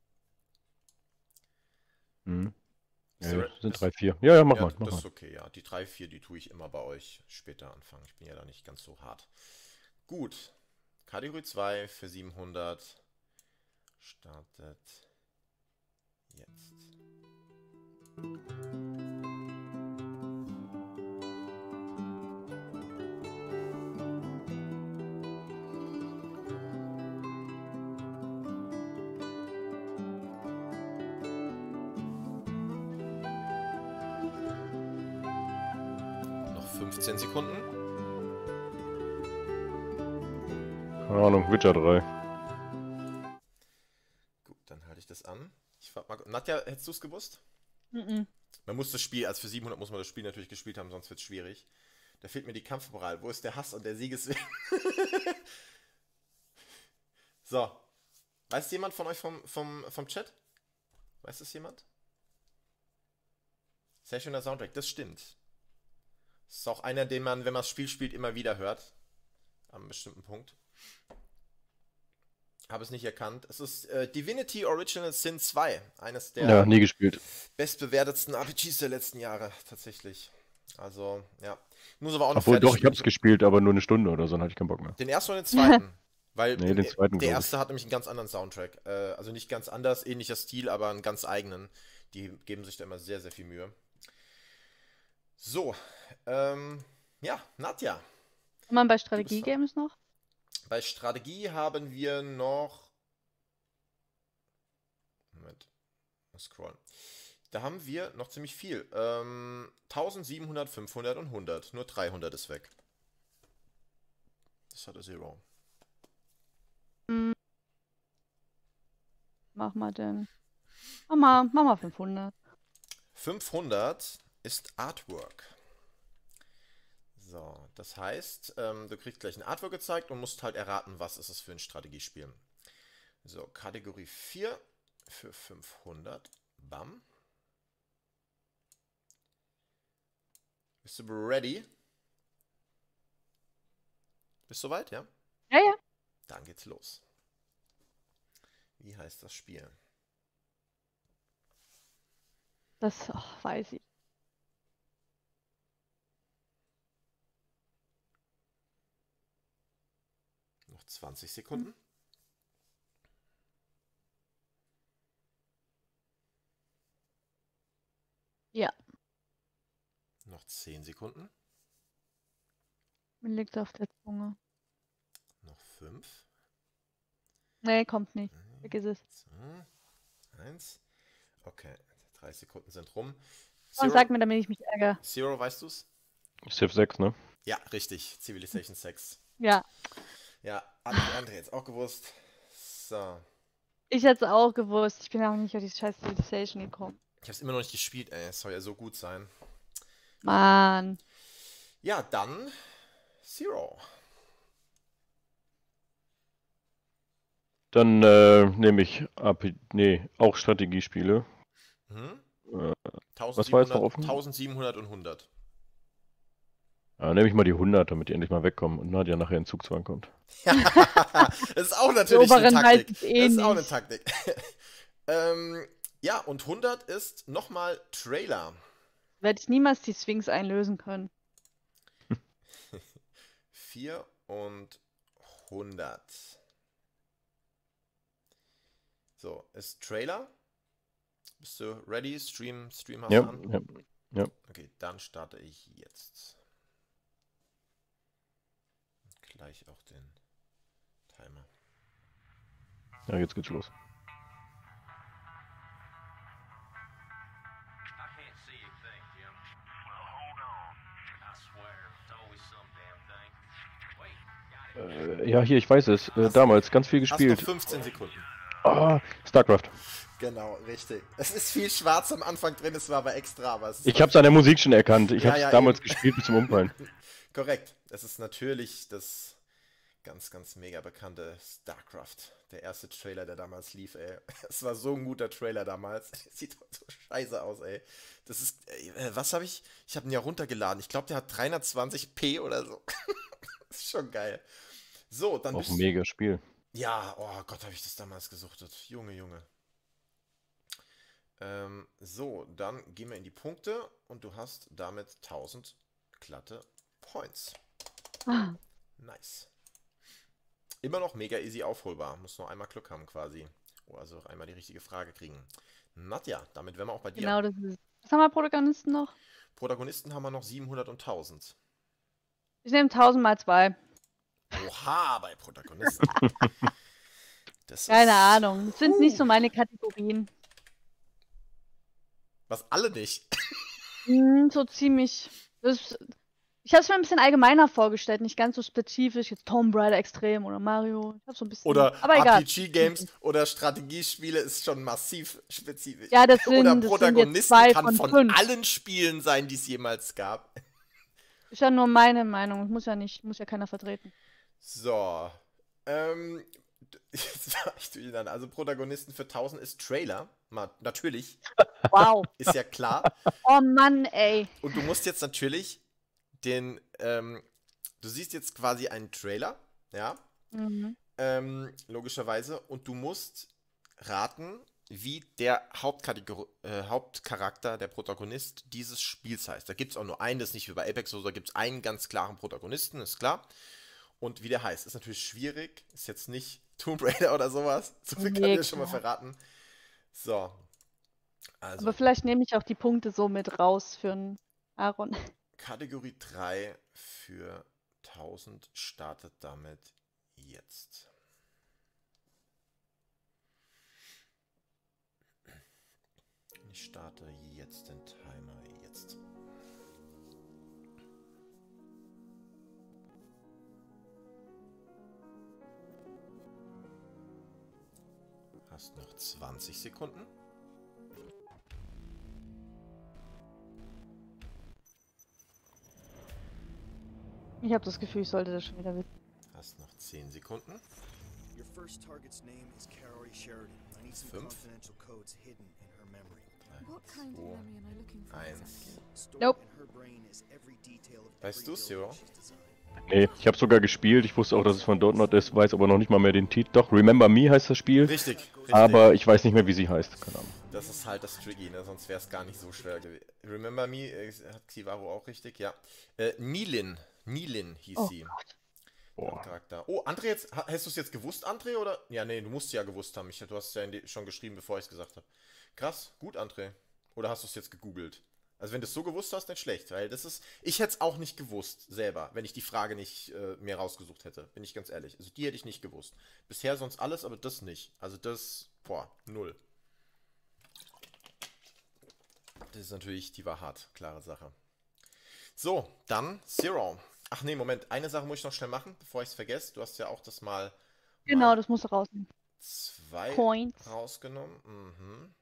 Speaker 3: Ja, sind 3, 4. Ja, mach mal.
Speaker 1: Das ist okay, ja. Die 3, 4, die tue ich immer bei euch später anfangen. Ich bin ja da nicht ganz so hart. Gut. Kategorie 2 für 700. Startet jetzt. Noch 15 Sekunden.
Speaker 3: Keine Ahnung, Witcher 3.
Speaker 1: Gut, dann halte ich das an. Ich frag mal, Nadja, hättest du es gewusst?
Speaker 2: Mhm.
Speaker 1: Man muss das Spiel, also für 700 muss man das Spiel natürlich gespielt haben, sonst wird es schwierig. Da fehlt mir die Kampfmoral. Wo ist der Hass und der Siegeswillen? So. Weiß jemand von euch vom Chat? Weiß das jemand? Sehr schöner Soundtrack, das stimmt. Das ist auch einer, den man, wenn man das Spiel spielt, immer wieder hört. An einem bestimmten Punkt. Habe es nicht erkannt. Es ist Divinity Original Sin 2. Eines der
Speaker 3: Ja, nie gespielt.
Speaker 1: bestbewertetsten RPGs der letzten Jahre, tatsächlich. Also, ja. Muss aber auch noch
Speaker 3: Obwohl,
Speaker 1: fertig
Speaker 3: doch, ich hab's gespielt, aber nur eine Stunde oder so, dann hatte ich keinen Bock mehr.
Speaker 1: Den ersten oder den zweiten? Weil
Speaker 3: Nee, den zweiten,
Speaker 1: der
Speaker 3: glaub ich.
Speaker 1: erste hat nämlich einen ganz anderen Soundtrack. Also nicht ganz anders, ähnlicher Stil, aber einen ganz eigenen. Die geben sich da immer sehr, sehr viel Mühe. So, ja, Nadja.
Speaker 2: Kann man bei Strategie-Games noch?
Speaker 1: Bei Strategie haben wir noch... Moment, mal scrollen. Da haben wir noch ziemlich viel. 1700, 500 und 100. Nur 300 ist weg. Das hatte Zero.
Speaker 2: Mach mal denn. Mach mal 500.
Speaker 1: 500 ist Artwork. So, das heißt, du kriegst gleich ein Artwork gezeigt und musst halt erraten, was ist es für ein Strategiespiel. So, Kategorie 4 für 500. Bam. Bist du ready? Bist du soweit, ja?
Speaker 2: Ja, ja.
Speaker 1: Dann geht's los. Wie heißt das Spiel?
Speaker 2: Das weiß ich.
Speaker 1: Noch 20 Sekunden.
Speaker 2: Ja.
Speaker 1: Noch 10 Sekunden.
Speaker 2: Mir liegt auf der Zunge.
Speaker 1: Noch 5.
Speaker 2: Nee, kommt nicht. Vergiss es.
Speaker 1: 2, 1. Okay, 3 Sekunden sind rum.
Speaker 2: Und sag mir, damit ich mich ärgere.
Speaker 1: Zero, weißt du's?
Speaker 3: Civ 6, ne?
Speaker 1: Ja, richtig. Civilization 6.
Speaker 2: Ja.
Speaker 1: Ja, André jetzt auch gewusst. So.
Speaker 2: Ich hätte es auch gewusst. Ich bin auch nicht auf die scheiß Civilization gekommen.
Speaker 1: Ich hab's immer noch nicht gespielt, ey. Es soll ja so gut sein.
Speaker 2: Mann.
Speaker 1: Ja, dann Zero.
Speaker 3: Dann nehme ich auch Strategiespiele.
Speaker 1: Mhm.
Speaker 3: Was war jetzt noch offen?
Speaker 1: 1700 und 100.
Speaker 3: Ja, nehme ich mal die 100, damit die endlich mal wegkommen und Nadja nachher in Zugzwang kommt.
Speaker 1: Das ist auch natürlich eine
Speaker 2: oberen
Speaker 1: Taktik.
Speaker 2: halten's
Speaker 1: Das
Speaker 2: eh
Speaker 1: ist auch eine
Speaker 2: nicht.
Speaker 1: Taktik. Ja, und 100 ist nochmal Trailer.
Speaker 2: Werde ich niemals die Sphinx einlösen können.
Speaker 1: 4 und 100. So, ist Trailer. Bist du ready? Stream hast du
Speaker 3: Ja,
Speaker 1: an?
Speaker 3: ja.
Speaker 1: Okay, dann starte ich jetzt. Gleich auch den Timer.
Speaker 3: Ja, jetzt geht's los. Ja, hier, ich weiß es. Damals ganz viel
Speaker 1: Hast noch
Speaker 3: gespielt.
Speaker 1: 15 Sekunden.
Speaker 3: Ah, StarCraft.
Speaker 1: Genau, richtig. Es ist viel schwarz am Anfang drin, es war aber extra, aber es ist
Speaker 3: Ich hab's an der Musik schon erkannt. Ich
Speaker 1: Ja,
Speaker 3: hab's
Speaker 1: ja,
Speaker 3: damals
Speaker 1: eben.
Speaker 3: gespielt bis zum Umfallen.
Speaker 1: korrekt. Es ist natürlich das ganz, ganz mega bekannte StarCraft. Der erste Trailer, der damals lief, ey. Es war so ein guter Trailer damals. Sieht so scheiße aus, ey. Das ist, was habe ich? Ich habe ihn ja runtergeladen. Ich glaube, der hat 320p oder so. Das ist schon geil. So, dann
Speaker 3: Auch
Speaker 1: bist
Speaker 3: ein mega Spiel.
Speaker 1: Ja, oh Gott, habe ich das damals gesuchtet. Junge, Junge. So, dann gehen wir in die Punkte und du hast damit 1000 glatte Points.
Speaker 2: Ah,
Speaker 1: Nice. Immer noch mega easy aufholbar. Muss nur einmal Glück haben quasi. Oh, also einmal die richtige Frage kriegen. Nadja, damit wären wir auch bei dir.
Speaker 2: genau das ist. Was haben wir Protagonisten noch?
Speaker 1: Protagonisten haben wir noch 700 und 1000.
Speaker 2: Ich nehme 1000 mal 2.
Speaker 1: Oha, bei Protagonisten. Das
Speaker 2: Keine
Speaker 1: ist,
Speaker 2: Ahnung. Das sind nicht so meine Kategorien.
Speaker 1: Was alle nicht.
Speaker 2: So ziemlich. Ich habe es mir ein bisschen allgemeiner vorgestellt, nicht ganz so spezifisch. Jetzt Tomb Raider extrem oder Mario. Ich hab so ein bisschen.
Speaker 1: Oder
Speaker 2: aber egal.
Speaker 1: RPG-Games oder Strategiespiele ist schon massiv spezifisch.
Speaker 2: Ja, das sind,
Speaker 1: oder
Speaker 2: das
Speaker 1: Protagonisten
Speaker 2: sind jetzt 2
Speaker 1: kann von
Speaker 2: 5.
Speaker 1: allen Spielen sein, die es jemals gab.
Speaker 2: Ist ja nur meine Meinung. Muss ja keiner vertreten.
Speaker 1: So. Jetzt sag ich dir dann, also Protagonisten für 1000 ist Trailer. Natürlich.
Speaker 2: Wow.
Speaker 1: Ist ja klar.
Speaker 2: Oh Mann, ey.
Speaker 1: Und du musst jetzt natürlich du siehst jetzt quasi einen Trailer, ja, logischerweise, und du musst raten, wie der Hauptcharakter, der Protagonist dieses Spiels heißt. Da gibt es auch nur einen, das ist nicht wie bei Apex, so, da gibt es einen ganz klaren Protagonisten, ist klar. Und wie der heißt, ist natürlich schwierig, ist jetzt nicht Tomb Raider oder sowas, so viel kann ich dir schon mal verraten. So. Also.
Speaker 2: Aber vielleicht nehme ich auch die Punkte so mit raus für einen Aaron.
Speaker 1: Kategorie 3 für 1000 startet damit jetzt. Ich starte jetzt den Timer jetzt. Hast noch 20 Sekunden.
Speaker 2: Ich habe das Gefühl, ich sollte das schon wieder wissen.
Speaker 1: Hast noch 10 Sekunden.
Speaker 6: Your first target's name is Carol Sheridan. I need some
Speaker 1: 5,
Speaker 6: confidential codes hidden in her memory.
Speaker 1: 3, 2, 1.
Speaker 6: Stored
Speaker 2: Nope.
Speaker 6: in her brain is every detail of
Speaker 1: Weißt
Speaker 6: every
Speaker 1: du, Zero?
Speaker 6: building she's designed.
Speaker 3: Nee, ich habe sogar gespielt. Ich wusste auch, dass es von Dortmund ist, weiß aber noch nicht mal mehr den Titel. Doch, Remember Me heißt das Spiel.
Speaker 1: Richtig, richtig.
Speaker 3: Aber ich weiß nicht mehr, wie sie heißt. Keine Ahnung.
Speaker 1: Das ist halt das Tricky, ne? Sonst wäre es gar nicht so schwer gewesen. Remember Me, hat Xivaro auch richtig, ja. Nilin hieß sie.
Speaker 3: Boah.
Speaker 1: Charakter. Oh, André, hast du es jetzt gewusst, André, oder? Ja, nee, du musst ja gewusst haben. Du hast es ja schon geschrieben, bevor ich es gesagt habe. Krass, gut, André. Oder hast du es jetzt gegoogelt? Also wenn du es so gewusst hast, nicht schlecht, weil das ist, ich hätte es auch nicht gewusst, selber, wenn ich die Frage nicht mir rausgesucht hätte, bin ich ganz ehrlich. Also die hätte ich nicht gewusst. Bisher sonst alles, aber das nicht. Also das, boah, 0. Das ist natürlich, die war hart, klare Sache. So, dann Zero. Ach nee, Moment, eine Sache muss ich noch schnell machen, bevor ich es vergesse. Du hast ja auch das mal...
Speaker 2: Genau, das musst du rausnehmen.
Speaker 1: 2
Speaker 2: Points.
Speaker 1: rausgenommen. Mhm.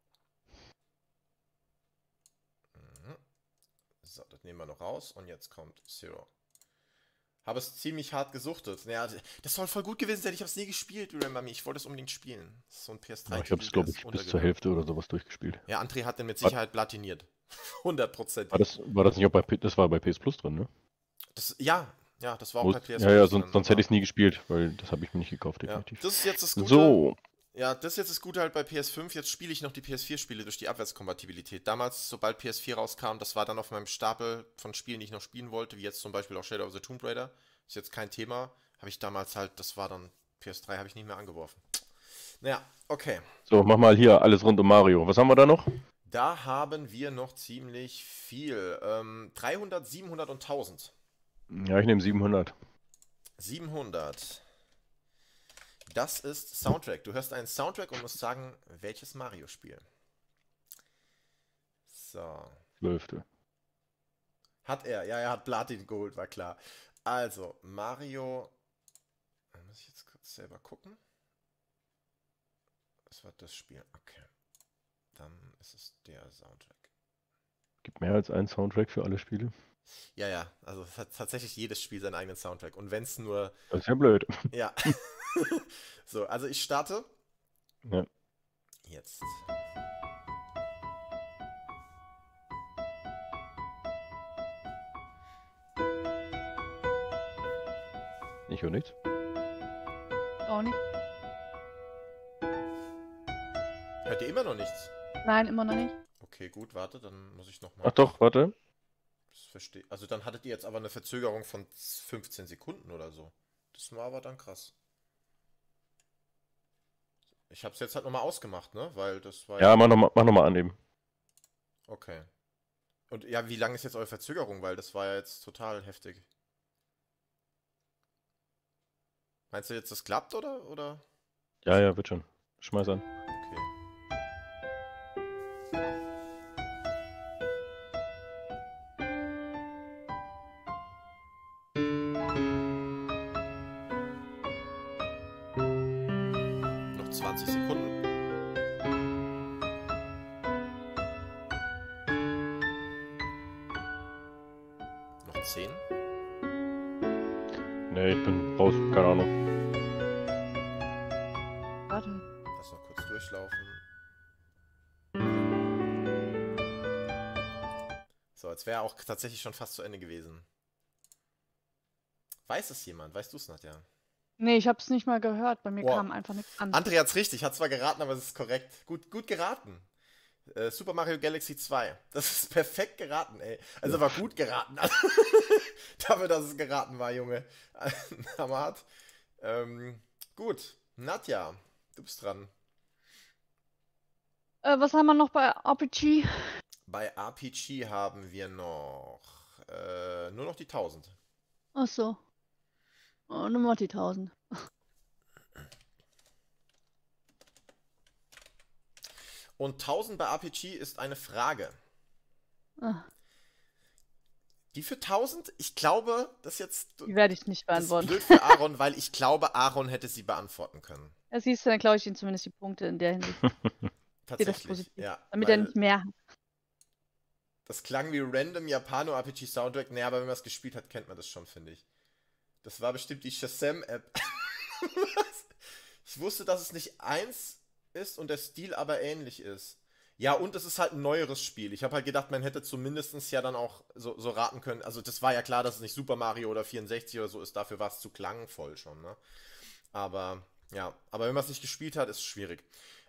Speaker 1: So, das nehmen wir noch raus und jetzt kommt Zero. Habe es ziemlich hart gesuchtet. Naja, das soll voll gut gewesen sein. Ich habe es nie gespielt, Remember Me. Ich wollte es unbedingt spielen. Das ist so ein PS3.
Speaker 3: Ja, ich habe es, glaube ich, bis zur Hälfte oder sowas durchgespielt.
Speaker 1: Ja, André hat den mit Sicherheit platiniert. 100%.
Speaker 3: War das nicht auch das war bei PS Plus drin, ne?
Speaker 1: Ja, das war auch bei PS Plus.
Speaker 3: Ja, sonst hätte ich es nie gespielt, weil das habe ich mir nicht gekauft, definitiv.
Speaker 1: Ja, das ist jetzt das Gute.
Speaker 3: So.
Speaker 1: Ja, das ist jetzt das Gute halt bei PS5. Jetzt spiele ich noch die PS4-Spiele durch die Abwärtskompatibilität. Damals, sobald PS4 rauskam, das war dann auf meinem Stapel von Spielen, die ich noch spielen wollte, wie jetzt zum Beispiel auch Shadow of the Tomb Raider. Ist jetzt kein Thema. Habe ich damals halt, das war dann PS3, habe ich nicht mehr angeworfen. Naja, okay.
Speaker 3: So, mach mal hier alles rund um Mario. Was haben wir da noch?
Speaker 1: Da haben wir noch ziemlich viel. 300, 700 und 1000.
Speaker 3: Ja, ich nehme 700.
Speaker 1: 700. Das ist Soundtrack. Du hörst einen Soundtrack und musst sagen, welches Mario-Spiel. So.
Speaker 3: 12.
Speaker 1: Hat er. Ja, er hat Platin geholt, war klar. Also, Mario. Da muss ich jetzt kurz selber gucken. Das war das Spiel. Okay. Dann ist es der Soundtrack.
Speaker 3: Gibt mehr als einen Soundtrack für alle Spiele?
Speaker 1: Ja. Also es hat tatsächlich jedes Spiel seinen eigenen Soundtrack. Und wenn es nur...
Speaker 3: Das ist ja blöd.
Speaker 1: Ja. So, also ich starte.
Speaker 3: Ja.
Speaker 1: Jetzt.
Speaker 3: Ich höre nichts.
Speaker 2: Auch nicht.
Speaker 1: Hört ihr immer noch nichts?
Speaker 2: Nein, immer noch nicht.
Speaker 1: Okay, gut, warte, dann muss ich nochmal...
Speaker 3: Ach doch, warte.
Speaker 1: Also dann hattet ihr jetzt aber eine Verzögerung von 15 Sekunden oder so. Das war aber dann krass. Ich hab's jetzt halt nochmal ausgemacht, ne? Weil das war
Speaker 3: Ja, mach noch mal annehmen.
Speaker 1: Okay. Und ja, wie lange ist jetzt eure Verzögerung? Weil das war ja jetzt total heftig. Meinst du jetzt, das klappt, oder?
Speaker 3: Ja, ja, wird schon. Schmeiß an.
Speaker 1: Okay. Noch 20 Sekunden. Noch 10.
Speaker 3: Nee, ich bin raus, keine Ahnung.
Speaker 2: Warte.
Speaker 1: Lass noch kurz durchlaufen. So, jetzt wäre auch tatsächlich schon fast zu Ende gewesen. Weiß es jemand? Weißt du es, Nadja?
Speaker 2: Nee, ich hab's nicht mal gehört. Bei mir
Speaker 1: Boah.
Speaker 2: kam einfach nichts an.
Speaker 1: André hat's richtig, hat zwar geraten, aber es ist korrekt. Gut geraten. Super Mario Galaxy 2. Das ist perfekt geraten, ey. Also war gut geraten. Dafür, dass es geraten war, Junge. Hammerhart. Gut. Nadja, du bist dran.
Speaker 2: Was haben wir noch bei RPG?
Speaker 1: Bei RPG haben wir noch nur noch die 1000.
Speaker 2: Ach so. Oh, Nummer die 1000.
Speaker 1: Und 1000 bei RPG ist eine Frage.
Speaker 2: Ah,
Speaker 1: Die für 1000? Ich glaube, das jetzt
Speaker 2: die werde ich nicht
Speaker 1: das ist
Speaker 2: beantworten.
Speaker 1: blöd für Aaron, weil ich glaube, Aaron hätte sie beantworten können.
Speaker 2: Ja, siehst du, dann klaue ich ihm zumindest die Punkte in der Hinsicht.
Speaker 1: Tatsächlich,
Speaker 2: positiv.
Speaker 1: ja.
Speaker 2: Damit er
Speaker 1: weil
Speaker 2: nicht mehr hat.
Speaker 1: das klang wie random Japano-RPG-Soundtrack. Naja, aber wenn man es gespielt hat, kennt man das schon, finde ich. Das war bestimmt die Shazam-App. Was? Ich wusste, dass es nicht 1 ist und der Stil aber ähnlich ist. Ja, und es ist halt ein neueres Spiel. Ich habe halt gedacht, man hätte zumindest ja dann auch so raten können. Also das war ja klar, dass es nicht Super Mario oder 64 oder so ist. Dafür war es zu klangvoll schon, ne? Aber, ja. Aber wenn man es nicht gespielt hat, ist es schwierig.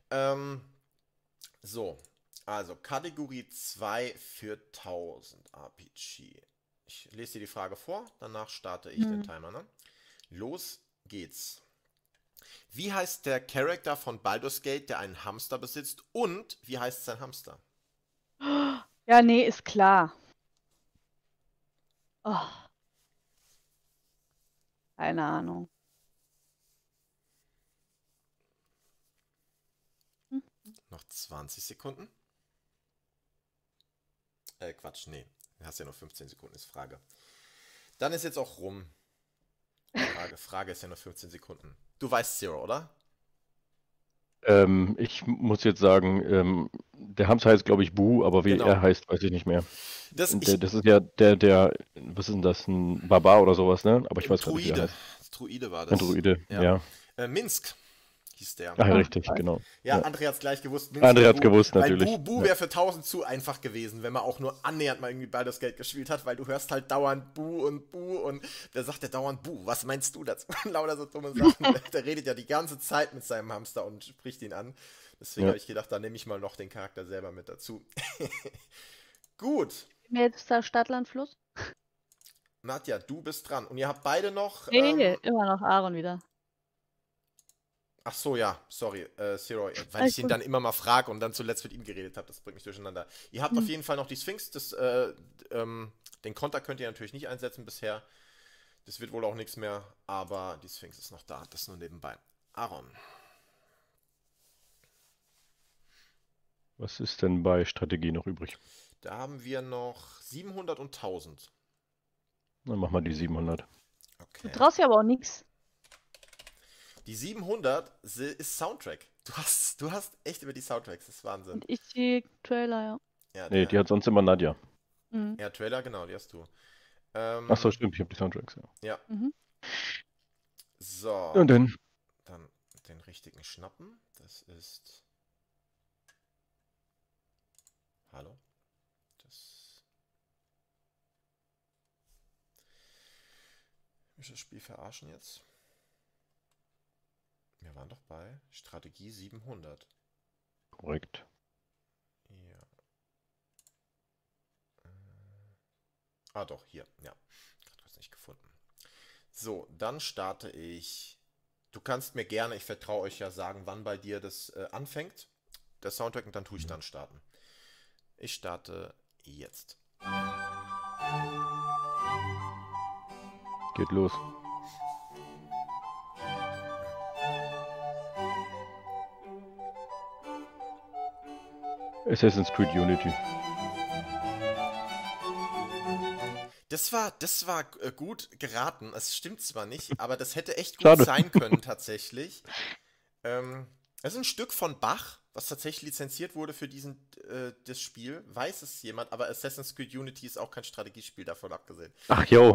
Speaker 1: So. Also, Kategorie 2 für 1000 RPG. Ich lese dir die Frage vor, danach starte ich den Timer, ne? Los geht's. Wie heißt der Charakter von Baldur's Gate, der einen Hamster besitzt? Und wie heißt sein Hamster?
Speaker 2: Ja, nee, ist klar. Oh. Keine Ahnung.
Speaker 1: Noch 20 Sekunden. Quatsch, nee. Du hast ja noch 15 Sekunden, ist Frage. Dann ist jetzt auch rum. Frage ist ja noch 15 Sekunden. Du weißt Zero, oder?
Speaker 3: Ich muss jetzt sagen, der Hamster heißt, glaube ich, Bu, aber wie
Speaker 1: Genau.
Speaker 3: er heißt, weiß ich nicht mehr.
Speaker 1: Das
Speaker 3: Und das ist ja was ist denn das, ein Barbar oder sowas, ne? Aber ich weiß gar nicht, wie er
Speaker 1: Druide.
Speaker 3: heißt.
Speaker 1: Druide war das.
Speaker 3: Ein Druide, ja.
Speaker 1: Minsk hieß der.
Speaker 3: Ach, ja, richtig, genau.
Speaker 1: Ja,
Speaker 3: Ja.
Speaker 1: André hat's gleich gewusst.
Speaker 3: André hat's
Speaker 1: Bu.
Speaker 3: gewusst,
Speaker 1: Weil
Speaker 3: natürlich.
Speaker 1: Bu wäre für 1000 zu einfach gewesen, wenn man auch nur annähernd mal irgendwie Baldur's Gate gespielt hat, weil du hörst halt dauernd Bu und der sagt ja dauernd Bu. Was meinst du dazu? Lauter so dumme Sachen. Der redet ja die ganze Zeit mit seinem Hamster und spricht ihn an. Deswegen
Speaker 3: Ja.
Speaker 1: habe ich gedacht, da nehme ich mal noch den Charakter selber mit dazu. Gut.
Speaker 2: Jetzt der Stadtlandfluss?
Speaker 1: Nadja, du bist dran. Und ihr habt beide noch...
Speaker 2: Nee, immer noch Aaron wieder.
Speaker 1: Ach so, ja, sorry, Zero, weil
Speaker 2: Alles
Speaker 1: ich ihn
Speaker 2: gut.
Speaker 1: dann immer mal frage und dann zuletzt mit ihm geredet habe, das bringt mich durcheinander. Ihr habt auf jeden Fall noch die Sphinx, den Konter könnt ihr natürlich nicht einsetzen bisher. Das wird wohl auch nichts mehr, aber die Sphinx ist noch da, das nur nebenbei. Aaron.
Speaker 3: Was ist denn bei Strategie noch übrig?
Speaker 1: Da haben wir noch 700 und 1000.
Speaker 3: Dann machen wir die 700.
Speaker 2: Du
Speaker 1: Okay.
Speaker 2: traust dir aber auch nichts.
Speaker 1: Die 700 ist Soundtrack. Du hast echt über die Soundtracks, das ist Wahnsinn.
Speaker 2: Und ich die Trailer, ja.
Speaker 1: Ja,
Speaker 3: Nee, die hat sonst immer Nadja.
Speaker 2: Mhm.
Speaker 1: ja, Trailer, genau, die hast du.
Speaker 3: Ach so, stimmt, ich habe die Soundtracks, ja.
Speaker 1: Ja.
Speaker 2: Mhm.
Speaker 1: So.
Speaker 3: Und dann?
Speaker 1: Dann den richtigen schnappen. Das ist... Hallo? Das... Ich muss das Spiel verarschen jetzt. Wir waren doch bei Strategie 700.
Speaker 3: Korrekt.
Speaker 1: Ja. Ah doch, hier. Ja. Gerade was nicht gefunden. So, dann starte ich... Du kannst mir gerne, ich vertraue euch ja, sagen, wann bei dir das anfängt, der Soundtrack, und dann tue ich dann starten. Ich starte jetzt.
Speaker 3: Geht los. Assassin's Creed Unity.
Speaker 1: Das war gut geraten. Es stimmt zwar nicht, aber das hätte echt gut
Speaker 3: Schade.
Speaker 1: sein können tatsächlich. Es ist ein Stück von Bach, was tatsächlich lizenziert wurde für das Spiel. Weiß es jemand, aber Assassin's Creed Unity ist auch kein Strategiespiel, davon abgesehen.
Speaker 3: Ach jo.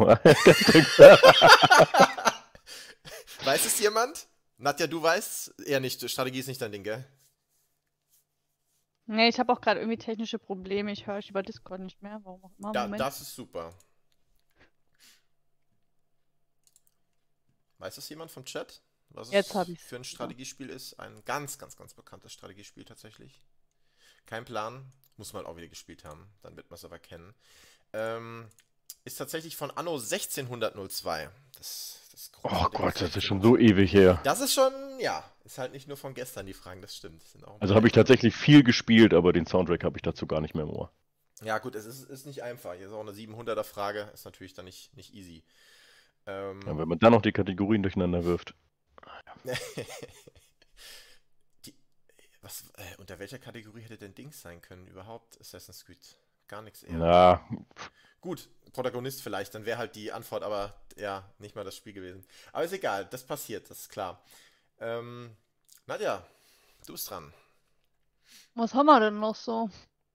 Speaker 1: Weiß es jemand? Nadja, du weißt? Eher nicht. Strategie ist nicht dein Ding, gell?
Speaker 2: Nee, ich habe auch gerade irgendwie technische Probleme. Ich höre euch über Discord nicht mehr. Warum auch immer. Moment.
Speaker 1: Das ist super. Weiß es jemand vom Chat? Was
Speaker 2: Jetzt hab
Speaker 1: es
Speaker 2: ich's.
Speaker 1: für ein Strategiespiel ist? Ein ganz, ganz, ganz bekanntes Strategiespiel tatsächlich. Kein Plan. Muss man auch wieder gespielt haben. Dann wird man es aber kennen. Ist tatsächlich von Anno 1602. Das
Speaker 3: Oh Gott, das ist schon so ewig her.
Speaker 1: Das ist schon, ja, ist halt nicht nur von gestern die Fragen, das stimmt. Das sind auch
Speaker 3: Also habe ich tatsächlich viel gespielt, aber den Soundtrack habe ich dazu gar nicht mehr im Ohr.
Speaker 1: Ja gut, es ist nicht einfach. Hier ist auch eine 700er Frage, ist natürlich dann nicht easy.
Speaker 3: Ja, wenn man dann noch die Kategorien durcheinander wirft.
Speaker 1: Unter welcher Kategorie hätte denn Dings sein können überhaupt? Assassin's Creed. Gar nichts eher.
Speaker 3: Na,
Speaker 1: Gut, Protagonist vielleicht, dann wäre halt die Antwort aber, ja, nicht mal das Spiel gewesen. Aber ist egal, das passiert, das ist klar. Nadja, du bist dran.
Speaker 2: Was haben wir denn noch so?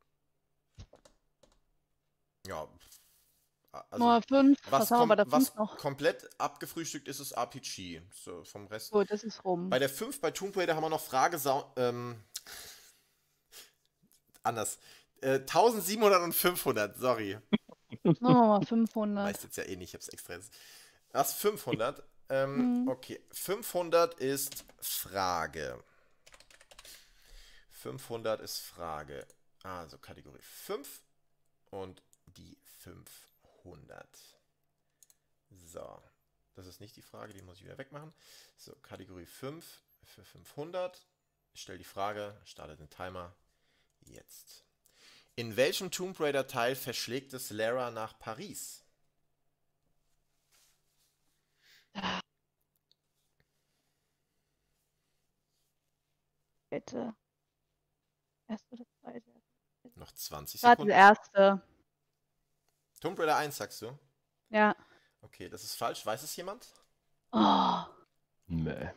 Speaker 1: Ja,
Speaker 2: Nummer 5.
Speaker 1: was,
Speaker 2: Was haben wir bei der
Speaker 1: was
Speaker 2: 5 noch?
Speaker 1: komplett abgefrühstückt ist, ist RPG. So, vom Rest.
Speaker 2: Gut, das ist rum.
Speaker 1: Bei der 5 bei Tomb Raider haben wir noch anders. 1700 und 500, sorry.
Speaker 2: Machen wir mal 500.
Speaker 1: Weißt jetzt ja eh nicht, ich hab's extra jetzt. Was? 500? Okay. 500 ist Frage. 500 ist Frage. Also Kategorie 5 und die 500. So. Das ist nicht die Frage, die muss ich wieder wegmachen. So, Kategorie 5 für 500. Ich stelle die Frage, starte den Timer. Jetzt. In welchem Tomb Raider Teil verschlägt es Lara nach Paris?
Speaker 2: Bitte. Erste oder zweite?
Speaker 1: Noch 20
Speaker 2: Gerade die
Speaker 1: Sekunden.
Speaker 2: erste.
Speaker 1: Tomb Raider 1 sagst du?
Speaker 2: Ja.
Speaker 1: Okay, das ist falsch. Weiß es jemand?
Speaker 2: Oh.
Speaker 3: nee.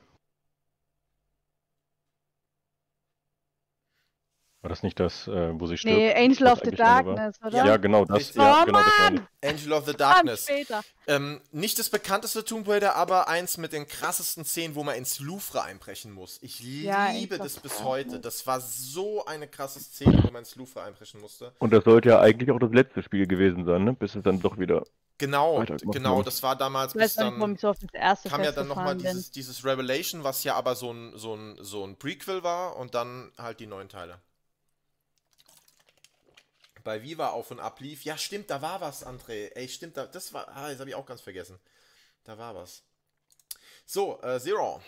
Speaker 3: War das nicht das, wo sie stirbt?
Speaker 2: Nee, Angel
Speaker 3: was
Speaker 2: of the
Speaker 3: eigentlich Ende war?
Speaker 2: Darkness, oder?
Speaker 3: Ja, genau, das.
Speaker 1: Richtig.
Speaker 3: Ja,
Speaker 2: Oh,
Speaker 3: genau, das war
Speaker 2: Mann!
Speaker 1: Angel of the
Speaker 2: Dann
Speaker 1: Darkness.
Speaker 2: später.
Speaker 1: Nicht das bekannteste Tomb Raider, aber eins mit den krassesten Szenen, wo man ins Louvre einbrechen muss. Ich
Speaker 2: Ja,
Speaker 1: liebe
Speaker 2: Angel
Speaker 1: das
Speaker 2: of
Speaker 1: bis
Speaker 2: the
Speaker 1: heute.
Speaker 2: Darkness.
Speaker 1: Das war so eine krasse Szene, wo man ins Louvre einbrechen musste.
Speaker 3: Und das sollte ja eigentlich auch das letzte Spiel gewesen sein, ne? Bis es dann doch wieder.
Speaker 1: Genau,
Speaker 3: Weitergemacht
Speaker 1: genau,
Speaker 3: worden.
Speaker 1: das war damals
Speaker 2: Ich
Speaker 1: bis
Speaker 2: weiß nicht, warum
Speaker 1: dann.
Speaker 2: ich so auf das erste
Speaker 1: Kam ja dann nochmal
Speaker 2: festgefahren bin.
Speaker 1: dieses Revelation, was ja aber so ein Prequel war und dann halt die neuen Teile. Bei Viva auf und ab lief. Ja, stimmt, da war was, André. Ey, stimmt, das war. Das habe ich auch ganz vergessen. Da war was. So, Zero.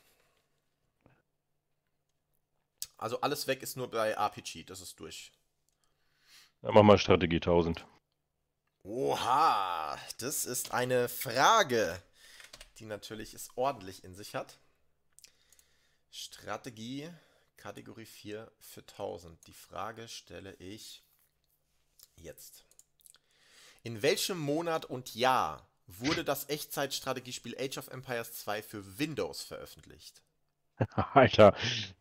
Speaker 1: Also alles weg ist nur bei RPG, das ist durch.
Speaker 3: Dann machen wir Strategie 1000.
Speaker 1: Oha, das ist eine Frage, die natürlich es ordentlich in sich hat. Strategie, Kategorie 4 für 1000. Die Frage stelle ich jetzt. In welchem Monat und Jahr wurde das Echtzeitstrategiespiel Age of Empires 2 für Windows veröffentlicht?
Speaker 3: Alter.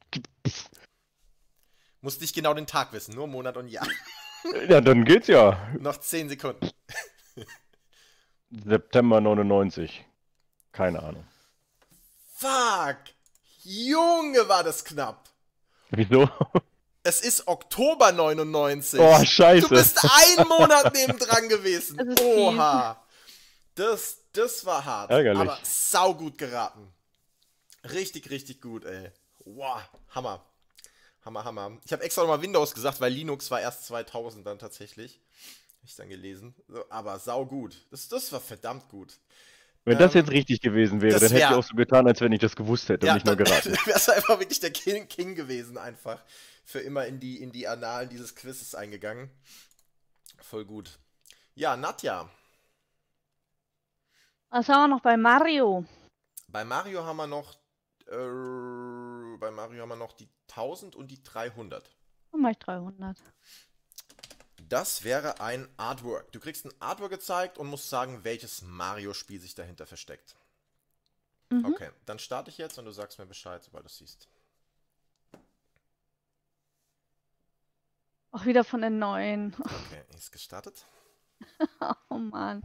Speaker 1: Muss nicht genau den Tag wissen, nur Monat und Jahr.
Speaker 3: Ja, dann geht's ja.
Speaker 1: Noch 10 Sekunden.
Speaker 3: September 99. Keine Ahnung.
Speaker 1: Fuck! Junge, war das knapp.
Speaker 3: Wieso?
Speaker 1: Es ist Oktober 99.
Speaker 3: Oh, scheiße.
Speaker 1: Du bist einen Monat nebendran gewesen.
Speaker 2: Das ist
Speaker 1: Oha. Das war hart.
Speaker 3: Ärgerlich.
Speaker 1: Aber saugut geraten. Richtig, richtig gut, ey. Wow, Hammer. Hammer, Hammer. Ich habe extra nochmal Windows gesagt, weil Linux war erst 2000 dann tatsächlich. Hab ich dann gelesen. So, aber saugut. Das war verdammt gut.
Speaker 3: Wenn das jetzt richtig gewesen wäre,
Speaker 1: das
Speaker 3: dann hätte ich
Speaker 1: wär-
Speaker 3: auch so getan, als wenn ich das gewusst hätte und nicht nur
Speaker 1: dann
Speaker 3: geraten.
Speaker 1: wärst du einfach wirklich der King gewesen, einfach. Für immer in die Annalen dieses Quizzes eingegangen. Voll gut. Ja, Nadja.
Speaker 2: Was haben wir noch bei Mario?
Speaker 1: Bei Mario haben wir noch die 1000 und die 300.
Speaker 2: Dann mach ich 300.
Speaker 1: Das wäre ein Artwork. Du kriegst ein Artwork gezeigt und musst sagen, welches Mario-Spiel sich dahinter versteckt.
Speaker 2: Mhm.
Speaker 1: Okay, dann starte ich jetzt und du sagst mir Bescheid, sobald du es siehst.
Speaker 2: Auch wieder von den neuen.
Speaker 1: Okay, ist gestartet.
Speaker 2: Oh Mann.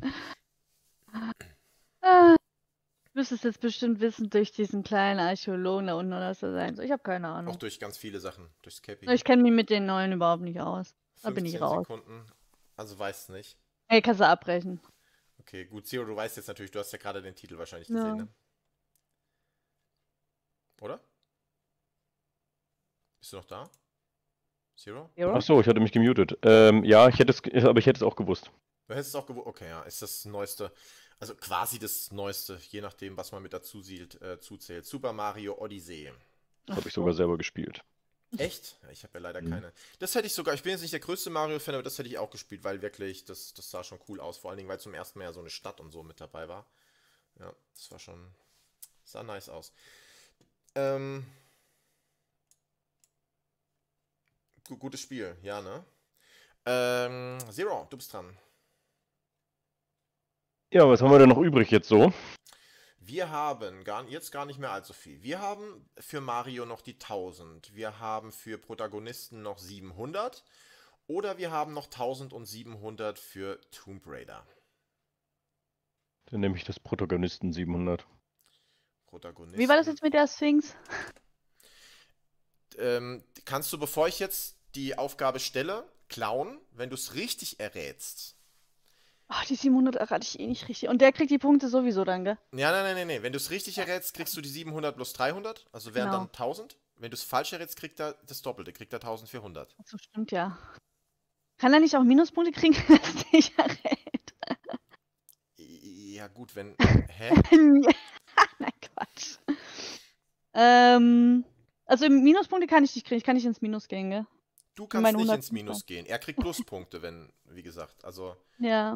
Speaker 2: Du müsstest es jetzt bestimmt wissen durch diesen kleinen Archäologen da unten oder was das sein soll. Ich habe keine
Speaker 1: Auch
Speaker 2: Ahnung.
Speaker 1: durch ganz viele Sachen. Durchs Cappy.
Speaker 2: Ich kenne mich mit den neuen überhaupt nicht aus. Da bin ich
Speaker 1: 15
Speaker 2: raus.
Speaker 1: Sekunden. Also weißt du nicht.
Speaker 2: Ey, kannst du abbrechen.
Speaker 1: Okay, gut, Zero, du weißt jetzt natürlich, du hast ja gerade den Titel wahrscheinlich
Speaker 2: Ja.
Speaker 1: gesehen, ne? Oder? Bist du noch da? Zero?
Speaker 2: Zero?
Speaker 3: Achso, ich hatte mich gemutet. Ja, aber ich hätte es auch gewusst.
Speaker 1: Du hättest es auch gewusst. Okay, ja, ist das Neueste. Also quasi das Neueste, je nachdem, was man mit dazu zuzählt. Super Mario Odyssey.
Speaker 3: Das habe ich sogar selber gespielt.
Speaker 1: Echt? Ja, ich habe ja leider keine. Das hätte ich sogar, ich bin jetzt nicht der größte Mario-Fan, aber das hätte ich auch gespielt, weil wirklich, das sah schon cool aus. Vor allen Dingen, weil zum ersten Mal ja so eine Stadt und so mit dabei war. Ja, das war schon, sah nice aus. Gutes Spiel, ja, ne? Zero, du bist dran.
Speaker 3: Ja, was haben wir denn noch übrig jetzt so?
Speaker 1: Wir haben jetzt gar nicht mehr allzu viel. Wir haben für Mario noch die 1000. Wir haben für Protagonisten noch 700. Oder wir haben noch 1700 für Tomb Raider.
Speaker 3: Dann nehme ich das Protagonisten 700.
Speaker 1: Protagonisten.
Speaker 2: Wie war das jetzt mit der Sphinx?
Speaker 1: Kannst du, bevor ich jetzt die Aufgabe stelle, klauen, wenn du es richtig errätst?
Speaker 2: Ach, die 700 errate ich eh nicht richtig. Und der kriegt die Punkte sowieso dann, gell?
Speaker 1: Ja, nein. Wenn du es richtig errätst, kriegst du die 700 plus 300. Also wären
Speaker 2: Genau.
Speaker 1: dann 1000. Wenn du es falsch errätst, kriegt er das Doppelte. Kriegt er 1400.
Speaker 2: Achso, stimmt ja. Kann er nicht auch Minuspunkte kriegen, wenn er es nicht errät?
Speaker 1: Ja, gut, wenn. Hä?
Speaker 2: Nein, Quatsch. Also Minuspunkte kann ich nicht kriegen. Ich kann nicht ins Minus gehen, gell?
Speaker 1: Du kannst
Speaker 2: meine
Speaker 1: nicht
Speaker 2: 100
Speaker 1: ins Minus gehen. Er kriegt Pluspunkte, wenn, wie gesagt. Also.
Speaker 2: Ja.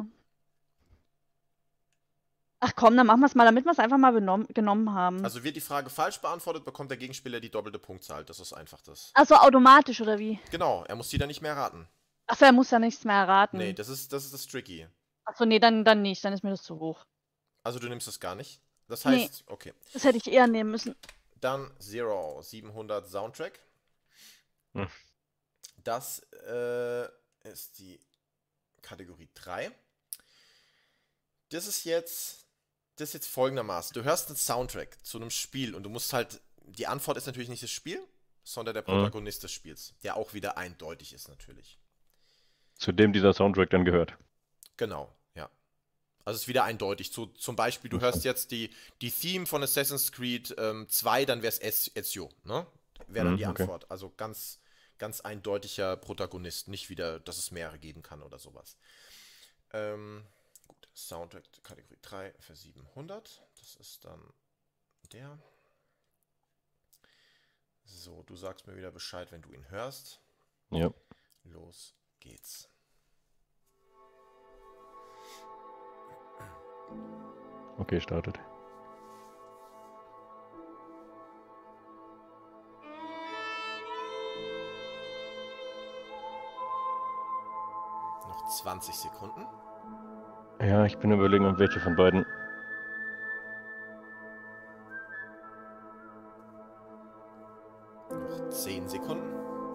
Speaker 2: Ach komm, dann machen wir es mal, damit wir es einfach mal genommen haben.
Speaker 1: Also wird die Frage falsch beantwortet, bekommt der Gegenspieler die doppelte Punktzahl. Das ist einfach das.
Speaker 2: Achso, automatisch, oder wie?
Speaker 1: Genau, er muss die dann nicht mehr raten.
Speaker 2: Achso, er muss ja nichts mehr erraten.
Speaker 1: Nee, das ist das Tricky.
Speaker 2: Achso, nee, dann nicht. Dann ist mir das zu hoch.
Speaker 1: Also du nimmst es gar nicht. Das
Speaker 2: Nee.
Speaker 1: heißt, okay.
Speaker 2: Das hätte ich eher nehmen müssen.
Speaker 1: Dann Zero, 700 Soundtrack.
Speaker 3: Hm.
Speaker 1: Das ist die Kategorie 3. Das ist jetzt folgendermaßen. Du hörst einen Soundtrack zu einem Spiel und du musst halt, die Antwort ist natürlich nicht das Spiel, sondern der Protagonist des Spiels, der auch wieder eindeutig ist natürlich.
Speaker 3: Zu dem dieser Soundtrack dann gehört.
Speaker 1: Genau, ja. Also es ist wieder eindeutig. Zum Beispiel, du hörst jetzt die Theme von Assassin's Creed 2, dann wäre es Ezio, ne? Wäre dann die
Speaker 3: Okay.
Speaker 1: Antwort. Also ganz eindeutiger Protagonist, nicht wieder, dass es mehrere geben kann oder sowas. Gut, Soundtrack Kategorie 3 für 700. Das ist dann der. So, du sagst mir wieder Bescheid, wenn du ihn hörst.
Speaker 3: Ja.
Speaker 1: Los geht's.
Speaker 3: Okay, startet.
Speaker 1: Noch 20 Sekunden.
Speaker 3: Ja, ich bin überlegen, um welche von beiden.
Speaker 1: Noch 10 Sekunden.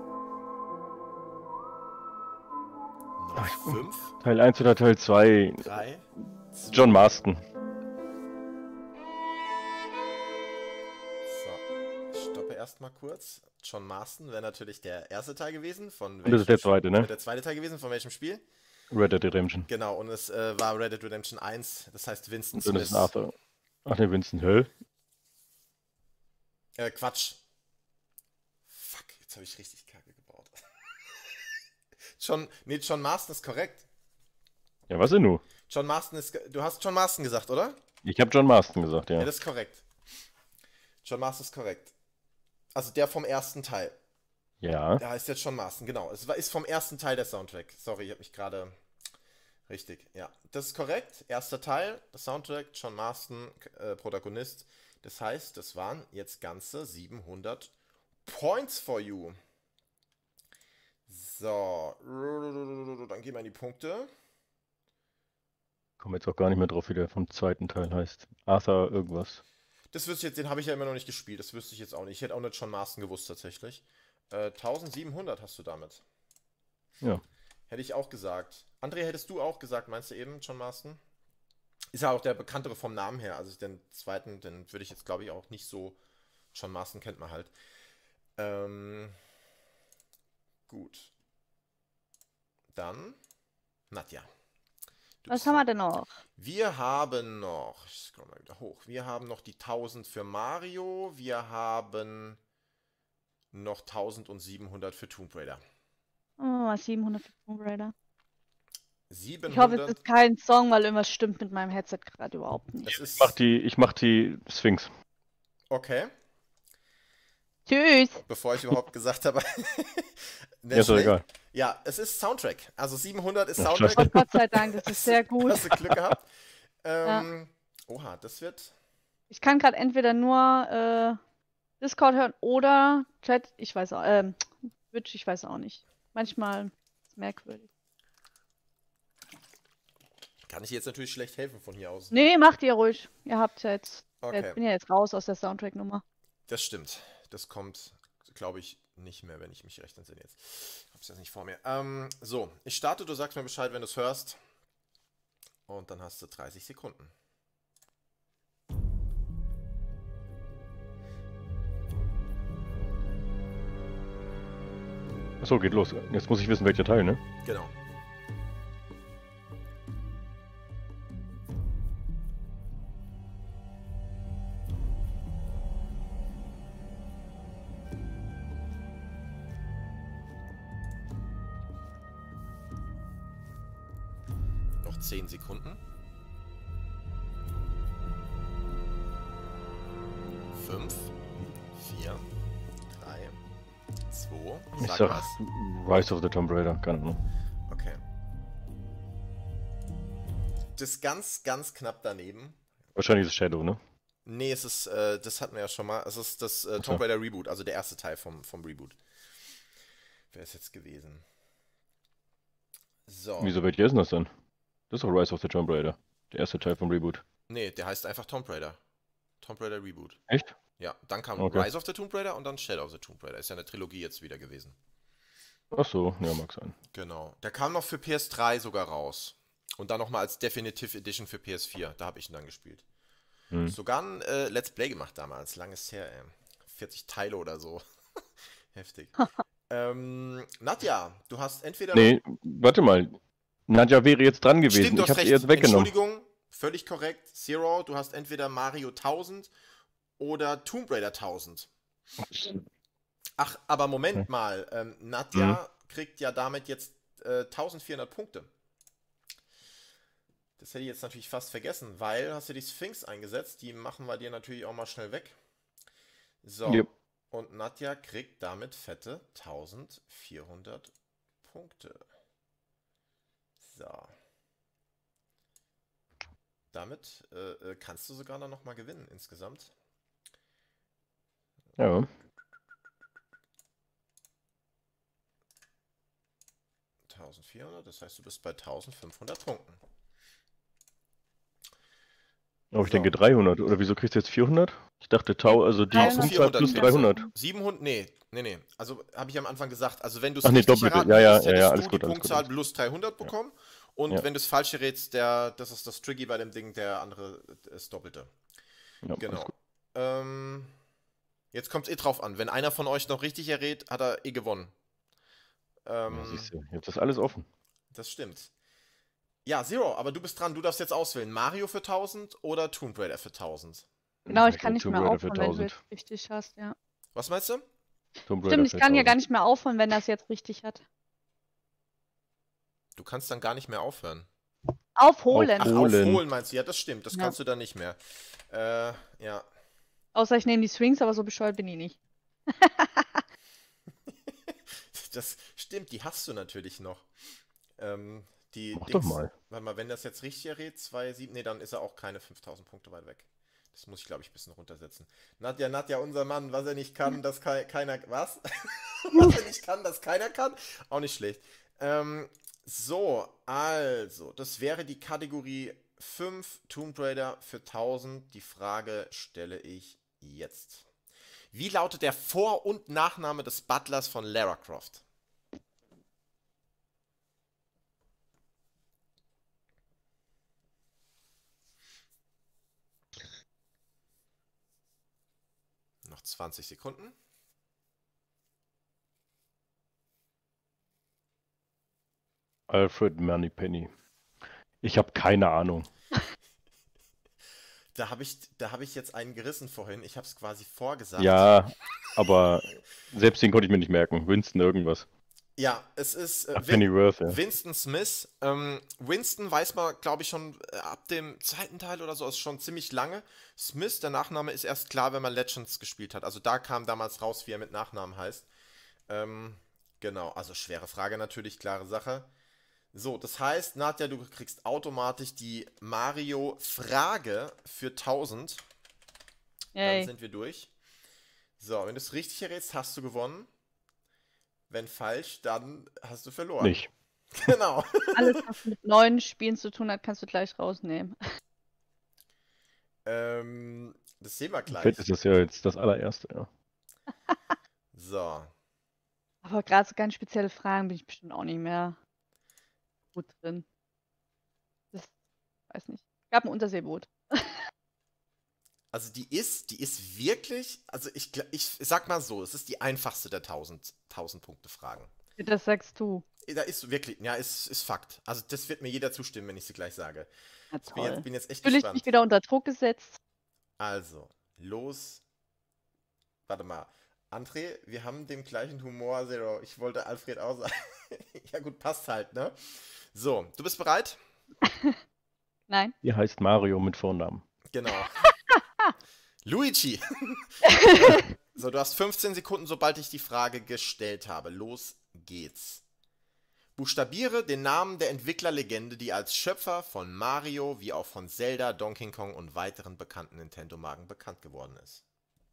Speaker 1: Noch
Speaker 3: Ach,
Speaker 1: 5,
Speaker 3: Teil 1 oder Teil 2?
Speaker 1: 3.
Speaker 3: John Marston.
Speaker 1: So, ich stoppe erstmal kurz. John Marston wäre natürlich der erste Teil gewesen. Von
Speaker 3: Und das ist der zweite, ne?
Speaker 1: Der zweite Teil gewesen, von welchem Spiel?
Speaker 3: Red Dead Redemption.
Speaker 1: Genau, und es war Red Dead Redemption 1, das heißt Winston
Speaker 3: Und das ist
Speaker 1: Smith.
Speaker 3: Arthur. Ach ne, Vincent Höll.
Speaker 1: Quatsch. Fuck, jetzt habe ich richtig Kacke gebaut. John Marston ist korrekt.
Speaker 3: Ja, was denn nun?
Speaker 1: John Marston ist. Du hast John Marston gesagt, oder?
Speaker 3: Ich habe John Marston gesagt,
Speaker 1: Ja,
Speaker 3: ja.
Speaker 1: das ist korrekt. John Marston ist korrekt. Also der vom ersten Teil.
Speaker 3: Ja.
Speaker 1: Der heißt jetzt John Marston, genau. Ist vom ersten Teil der Soundtrack. Sorry, ich habe mich gerade... Richtig, ja. Das ist korrekt. Erster Teil, der Soundtrack, John Marston, Protagonist. Das heißt, das waren jetzt ganze 700 Points for you. So. Dann gehen wir in die Punkte.
Speaker 3: Komme jetzt auch gar nicht mehr drauf, wie der vom zweiten Teil heißt. Arthur irgendwas.
Speaker 1: Das wüsste ich jetzt, den habe ich ja immer noch nicht gespielt. Das wüsste ich jetzt auch nicht. Ich hätte auch nicht John Marston gewusst, tatsächlich. 1700 hast du damit.
Speaker 3: Ja.
Speaker 1: Hätte ich auch gesagt. André, hättest du auch gesagt, meinst du eben, John Marston? Ist ja auch der bekanntere vom Namen her. Also den zweiten, den würde ich jetzt, glaube ich, auch nicht so... John Marston kennt man halt. Gut. Dann Nadja.
Speaker 2: Was haben wir denn noch?
Speaker 1: Wir haben noch... Ich scroll mal wieder hoch. Wir haben noch die 1000 für Mario. Wir haben noch 1700 für Tomb Raider.
Speaker 2: Oh, 700 für Tomb Raider.
Speaker 1: 700...
Speaker 2: Ich hoffe, es ist kein Song, weil irgendwas stimmt mit meinem Headset gerade überhaupt nicht.
Speaker 1: Es ist...
Speaker 3: Ich mach die Sphinx.
Speaker 1: Okay.
Speaker 2: Tschüss!
Speaker 1: Bevor ich überhaupt gesagt habe...
Speaker 3: Ja, ist doch egal.
Speaker 1: Ja, es ist Soundtrack. Also 700 ist
Speaker 3: Ach,
Speaker 1: Soundtrack.
Speaker 2: Oh Gott sei Dank, das ist sehr gut.
Speaker 1: Hast du Glück gehabt?
Speaker 2: Ja.
Speaker 1: Oha, das wird...
Speaker 2: Ich kann gerade entweder nur Discord hören oder Chat, ich weiß auch, Twitch, ich weiß auch nicht. Manchmal ist es merkwürdig.
Speaker 1: Kann ich jetzt natürlich schlecht helfen von hier aus.
Speaker 2: Nee, macht ihr ruhig. Ihr habt ja jetzt,
Speaker 1: Okay.
Speaker 2: ich bin ja jetzt raus aus der Soundtrack-Nummer.
Speaker 1: Das stimmt. Das kommt, glaube ich, nicht mehr, wenn ich mich recht entsinne jetzt. Ich hab's jetzt nicht vor mir. So, ich starte, du sagst mir Bescheid, wenn du es hörst. Und dann hast du 30 Sekunden.
Speaker 3: Achso, geht los. Jetzt muss ich wissen, welcher Teil, ne?
Speaker 1: Genau. Noch 10 Sekunden. 5, 4, 3, 2,
Speaker 3: Ich
Speaker 1: sag
Speaker 3: sag
Speaker 1: was.
Speaker 3: Rise of the Tomb Raider, keine Ahnung.
Speaker 1: Okay. Das ist ganz, ganz knapp daneben.
Speaker 3: Wahrscheinlich ist es Shadow, ne?
Speaker 1: Nee, es ist, das hatten wir ja schon mal. Es ist das Tomb Raider Reboot, also der erste Teil vom Reboot. Wer ist jetzt gewesen? So.
Speaker 3: Wieso welcher ist denn das dann? Das ist doch Rise of the Tomb Raider. Der erste Teil vom Reboot.
Speaker 1: Nee, der heißt einfach Tomb Raider. Tomb Raider Reboot.
Speaker 3: Echt?
Speaker 1: Ja, dann kam
Speaker 3: Okay.
Speaker 1: Rise of the Tomb Raider und dann Shadow of the Tomb Raider. Ist ja eine Trilogie jetzt wieder gewesen.
Speaker 3: Ach so, ja, mag sein.
Speaker 1: Genau. Der kam noch für PS3 sogar raus. Und dann nochmal als Definitive Edition für PS4. Da habe ich ihn dann gespielt.
Speaker 3: Hm.
Speaker 1: Sogar ein Let's Play gemacht damals. Langes her, ey. 40 Teile oder so. Heftig. Nadja, du hast entweder...
Speaker 3: Nee, warte mal. Nadja wäre jetzt dran gewesen.
Speaker 1: Stimmt, du
Speaker 3: Ich
Speaker 1: hast
Speaker 3: habe
Speaker 1: recht.
Speaker 3: jetzt weggenommen.
Speaker 1: Entschuldigung, völlig korrekt. Zero, du hast entweder Mario 1000 oder Tomb Raider 1000. Ach, aber Moment mal. Nadja kriegt ja damit jetzt 1400 Punkte. Das hätte ich jetzt natürlich fast vergessen, weil hast du die Sphinx eingesetzt. Die machen wir dir natürlich auch mal schnell weg. So.
Speaker 3: Yep.
Speaker 1: Und Nadja kriegt damit fette 1400 Punkte. So. Damit kannst du sogar noch mal gewinnen insgesamt.
Speaker 3: Ja.
Speaker 1: 1400, das heißt, du bist bei 1500 Punkten.
Speaker 3: Aber ich
Speaker 1: So.
Speaker 3: denke 300. Oder wieso kriegst du jetzt 400? Ich dachte also die
Speaker 2: 300.
Speaker 3: Punktzahl plus 300.
Speaker 1: 700, nee. Also habe ich am Anfang gesagt, also wenn du es
Speaker 3: Ach nee,
Speaker 1: richtig
Speaker 3: doppelte.
Speaker 1: erraten
Speaker 3: Ja,
Speaker 1: hättest,
Speaker 3: ja,
Speaker 1: hättest
Speaker 3: alles
Speaker 1: du
Speaker 3: gut,
Speaker 1: die
Speaker 3: alles gut,
Speaker 1: Punktzahl
Speaker 3: alles gut.
Speaker 1: plus 300 bekommen. Und
Speaker 3: Ja.
Speaker 1: wenn du es falsch errätst, das ist das Tricky bei dem Ding, der andere ist Doppelte.
Speaker 3: Ja, alles
Speaker 1: Genau.
Speaker 3: gut.
Speaker 1: Jetzt kommt es drauf an. Wenn einer von euch noch richtig errät, hat er gewonnen.
Speaker 3: Ja, siehst du, jetzt ist alles offen.
Speaker 1: Das stimmt. Ja, Zero, aber du bist dran. Du darfst jetzt auswählen. Mario für 1000 oder Tomb Raider für 1000.
Speaker 2: Genau, ich
Speaker 3: Ja,
Speaker 2: kann nicht
Speaker 3: Tomb
Speaker 2: mehr
Speaker 3: Raider für
Speaker 2: aufholen, wenn du
Speaker 3: 1000.
Speaker 2: jetzt richtig hast, ja.
Speaker 1: Was meinst du?
Speaker 3: Tomb Raider
Speaker 2: Stimmt, ich
Speaker 3: für
Speaker 2: kann ja
Speaker 3: 1000.
Speaker 2: gar nicht mehr aufholen, wenn er es jetzt richtig hat.
Speaker 1: Du kannst dann gar nicht mehr aufhören.
Speaker 2: Aufholen.
Speaker 1: Ach,
Speaker 3: Holen.
Speaker 1: aufholen meinst du? Ja, das stimmt. Das
Speaker 2: Ja.
Speaker 1: kannst du dann nicht mehr. Ja.
Speaker 2: Außer ich nehme die Swings, aber so bescheuert bin ich nicht.
Speaker 1: Das stimmt, die hast du natürlich noch. Die
Speaker 3: Mach doch mal.
Speaker 1: Warte mal, wenn das jetzt richtig errät, 2,7, nee, dann ist er auch keine 5000 Punkte weit weg. Das muss ich, glaube ich, ein bisschen runtersetzen. Nadja, unser Mann, was er nicht kann, das keiner. Was? Was er nicht kann, das keiner kann? Auch nicht schlecht. So, also, das wäre die Kategorie 5 Tomb Raider für 1000. Die Frage stelle ich jetzt. Wie lautet der Vor- und Nachname des Butlers von Lara Croft? Noch 20 Sekunden.
Speaker 3: Alfred Moneypenny. Ich habe keine Ahnung.
Speaker 1: Da habe ich jetzt einen gerissen vorhin. Ich habe es quasi vorgesagt.
Speaker 3: Ja, aber selbst den konnte ich mir nicht merken. Winston irgendwas.
Speaker 1: Ja, es ist
Speaker 3: Pennyworth, ja.
Speaker 1: Winston Smith. Winston weiß man, glaube ich, schon ab dem zweiten Teil oder so, ist schon ziemlich lange. Smith, der Nachname ist erst klar, wenn man Legends gespielt hat. Also da kam damals raus, wie er mit Nachnamen heißt. Genau, also schwere Frage natürlich, klare Sache. So, das heißt, Nadja, du kriegst automatisch die Mario-Frage für 1000. Dann
Speaker 2: Yay.
Speaker 1: sind wir durch. So, wenn du es richtig errätst, hast du gewonnen. Wenn falsch, dann hast du verloren.
Speaker 3: Nicht.
Speaker 1: Genau.
Speaker 2: Alles, was mit neuen Spielen zu tun hat, kannst du gleich rausnehmen.
Speaker 1: Das sehen wir gleich.
Speaker 3: Fett ist das ja jetzt das allererste, ja.
Speaker 1: So.
Speaker 2: Aber gerade so ganz spezielle Fragen bin ich bestimmt auch nicht mehr gut drin. Das weiß nicht. Gab ein Unterseeboot.
Speaker 1: Also die ist wirklich, also ich sag mal so, es ist die einfachste der 1000 Punkte Fragen.
Speaker 2: Das sagst du.
Speaker 1: Da ist wirklich, ja, ist Fakt. Also das wird mir jeder zustimmen, wenn ich sie gleich sage.
Speaker 2: Ja,
Speaker 1: Ich
Speaker 2: toll.
Speaker 1: bin jetzt echt
Speaker 2: Fühle ich
Speaker 1: gespannt.
Speaker 2: mich wieder unter Druck gesetzt.
Speaker 1: Also, los. Warte mal. André, wir haben den gleichen Humor, Zero. Ich wollte Alfred auch sagen. Ja gut, passt halt, ne? So, du bist bereit?
Speaker 2: Nein.
Speaker 3: Ihr heißt Mario mit Vornamen.
Speaker 1: Genau. Luigi. So, du hast 15 Sekunden, sobald ich die Frage gestellt habe. Los geht's. Buchstabiere den Namen der Entwicklerlegende, die als Schöpfer von Mario wie auch von Zelda, Donkey Kong und weiteren bekannten Nintendo-Marken bekannt geworden ist.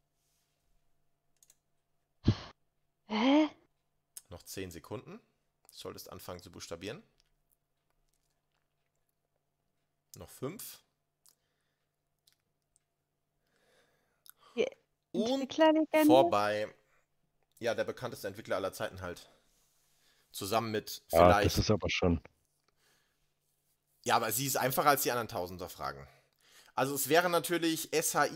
Speaker 2: Hä?
Speaker 1: Noch 10 Sekunden. Du solltest anfangen zu buchstabieren. Noch 5.
Speaker 2: Die
Speaker 1: Und
Speaker 2: Entwicklerlegende?
Speaker 1: vorbei. Ja, der bekannteste Entwickler aller Zeiten halt. Zusammen mit
Speaker 3: Ja,
Speaker 1: vielleicht.
Speaker 3: das ist aber schon.
Speaker 1: Ja, aber sie ist einfacher als die anderen Tausender-Fragen. Also es wäre natürlich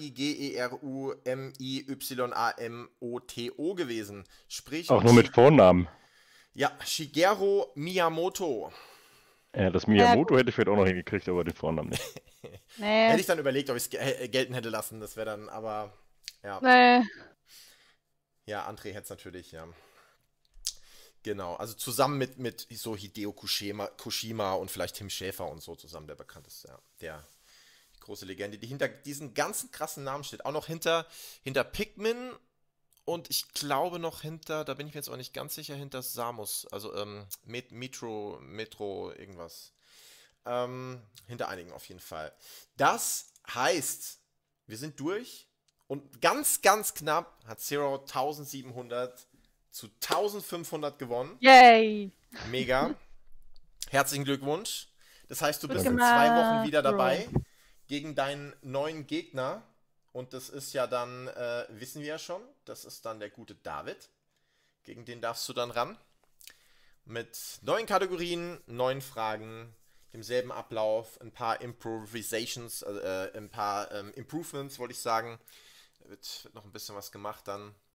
Speaker 1: SHIGERUMIYAMOTO gewesen. Sprich,
Speaker 3: Auch nur mit Vornamen.
Speaker 1: ja, Shigeru Miyamoto.
Speaker 3: Ja, das Miyamoto hätte ich vielleicht auch noch hingekriegt, aber den Vornamen nicht.
Speaker 2: Nee.
Speaker 1: Hätte ich dann überlegt, ob ich es gelten hätte lassen. Das wäre dann, aber ja.
Speaker 2: Nee.
Speaker 1: Ja, André hätte es natürlich, ja. Genau, also zusammen mit so Hideo Kojima und vielleicht Tim Schäfer und so zusammen der bekannteste, ja. Der große Legende, die hinter diesen ganzen krassen Namen steht. Auch noch hinter Pikmin und ich glaube noch hinter, da bin ich mir jetzt auch nicht ganz sicher, hinter Samus, also Metro irgendwas. Hinter einigen auf jeden Fall. Das heißt, wir sind durch und ganz, ganz knapp hat Zero 1700 zu 1500 gewonnen.
Speaker 2: Yay.
Speaker 1: Mega. Herzlichen Glückwunsch. Das heißt, du
Speaker 2: Gut
Speaker 1: bist in
Speaker 2: gemacht,
Speaker 1: 2 Wochen wieder
Speaker 2: Bro.
Speaker 1: dabei gegen deinen neuen Gegner. Und das ist ja dann, wissen wir ja schon, das ist dann der gute David. Gegen den darfst du dann ran. Mit 9 Kategorien, 9 Fragen, demselben Ablauf, ein paar Improvisations, ein paar Improvements, wollte ich sagen. Wird noch ein bisschen was gemacht dann.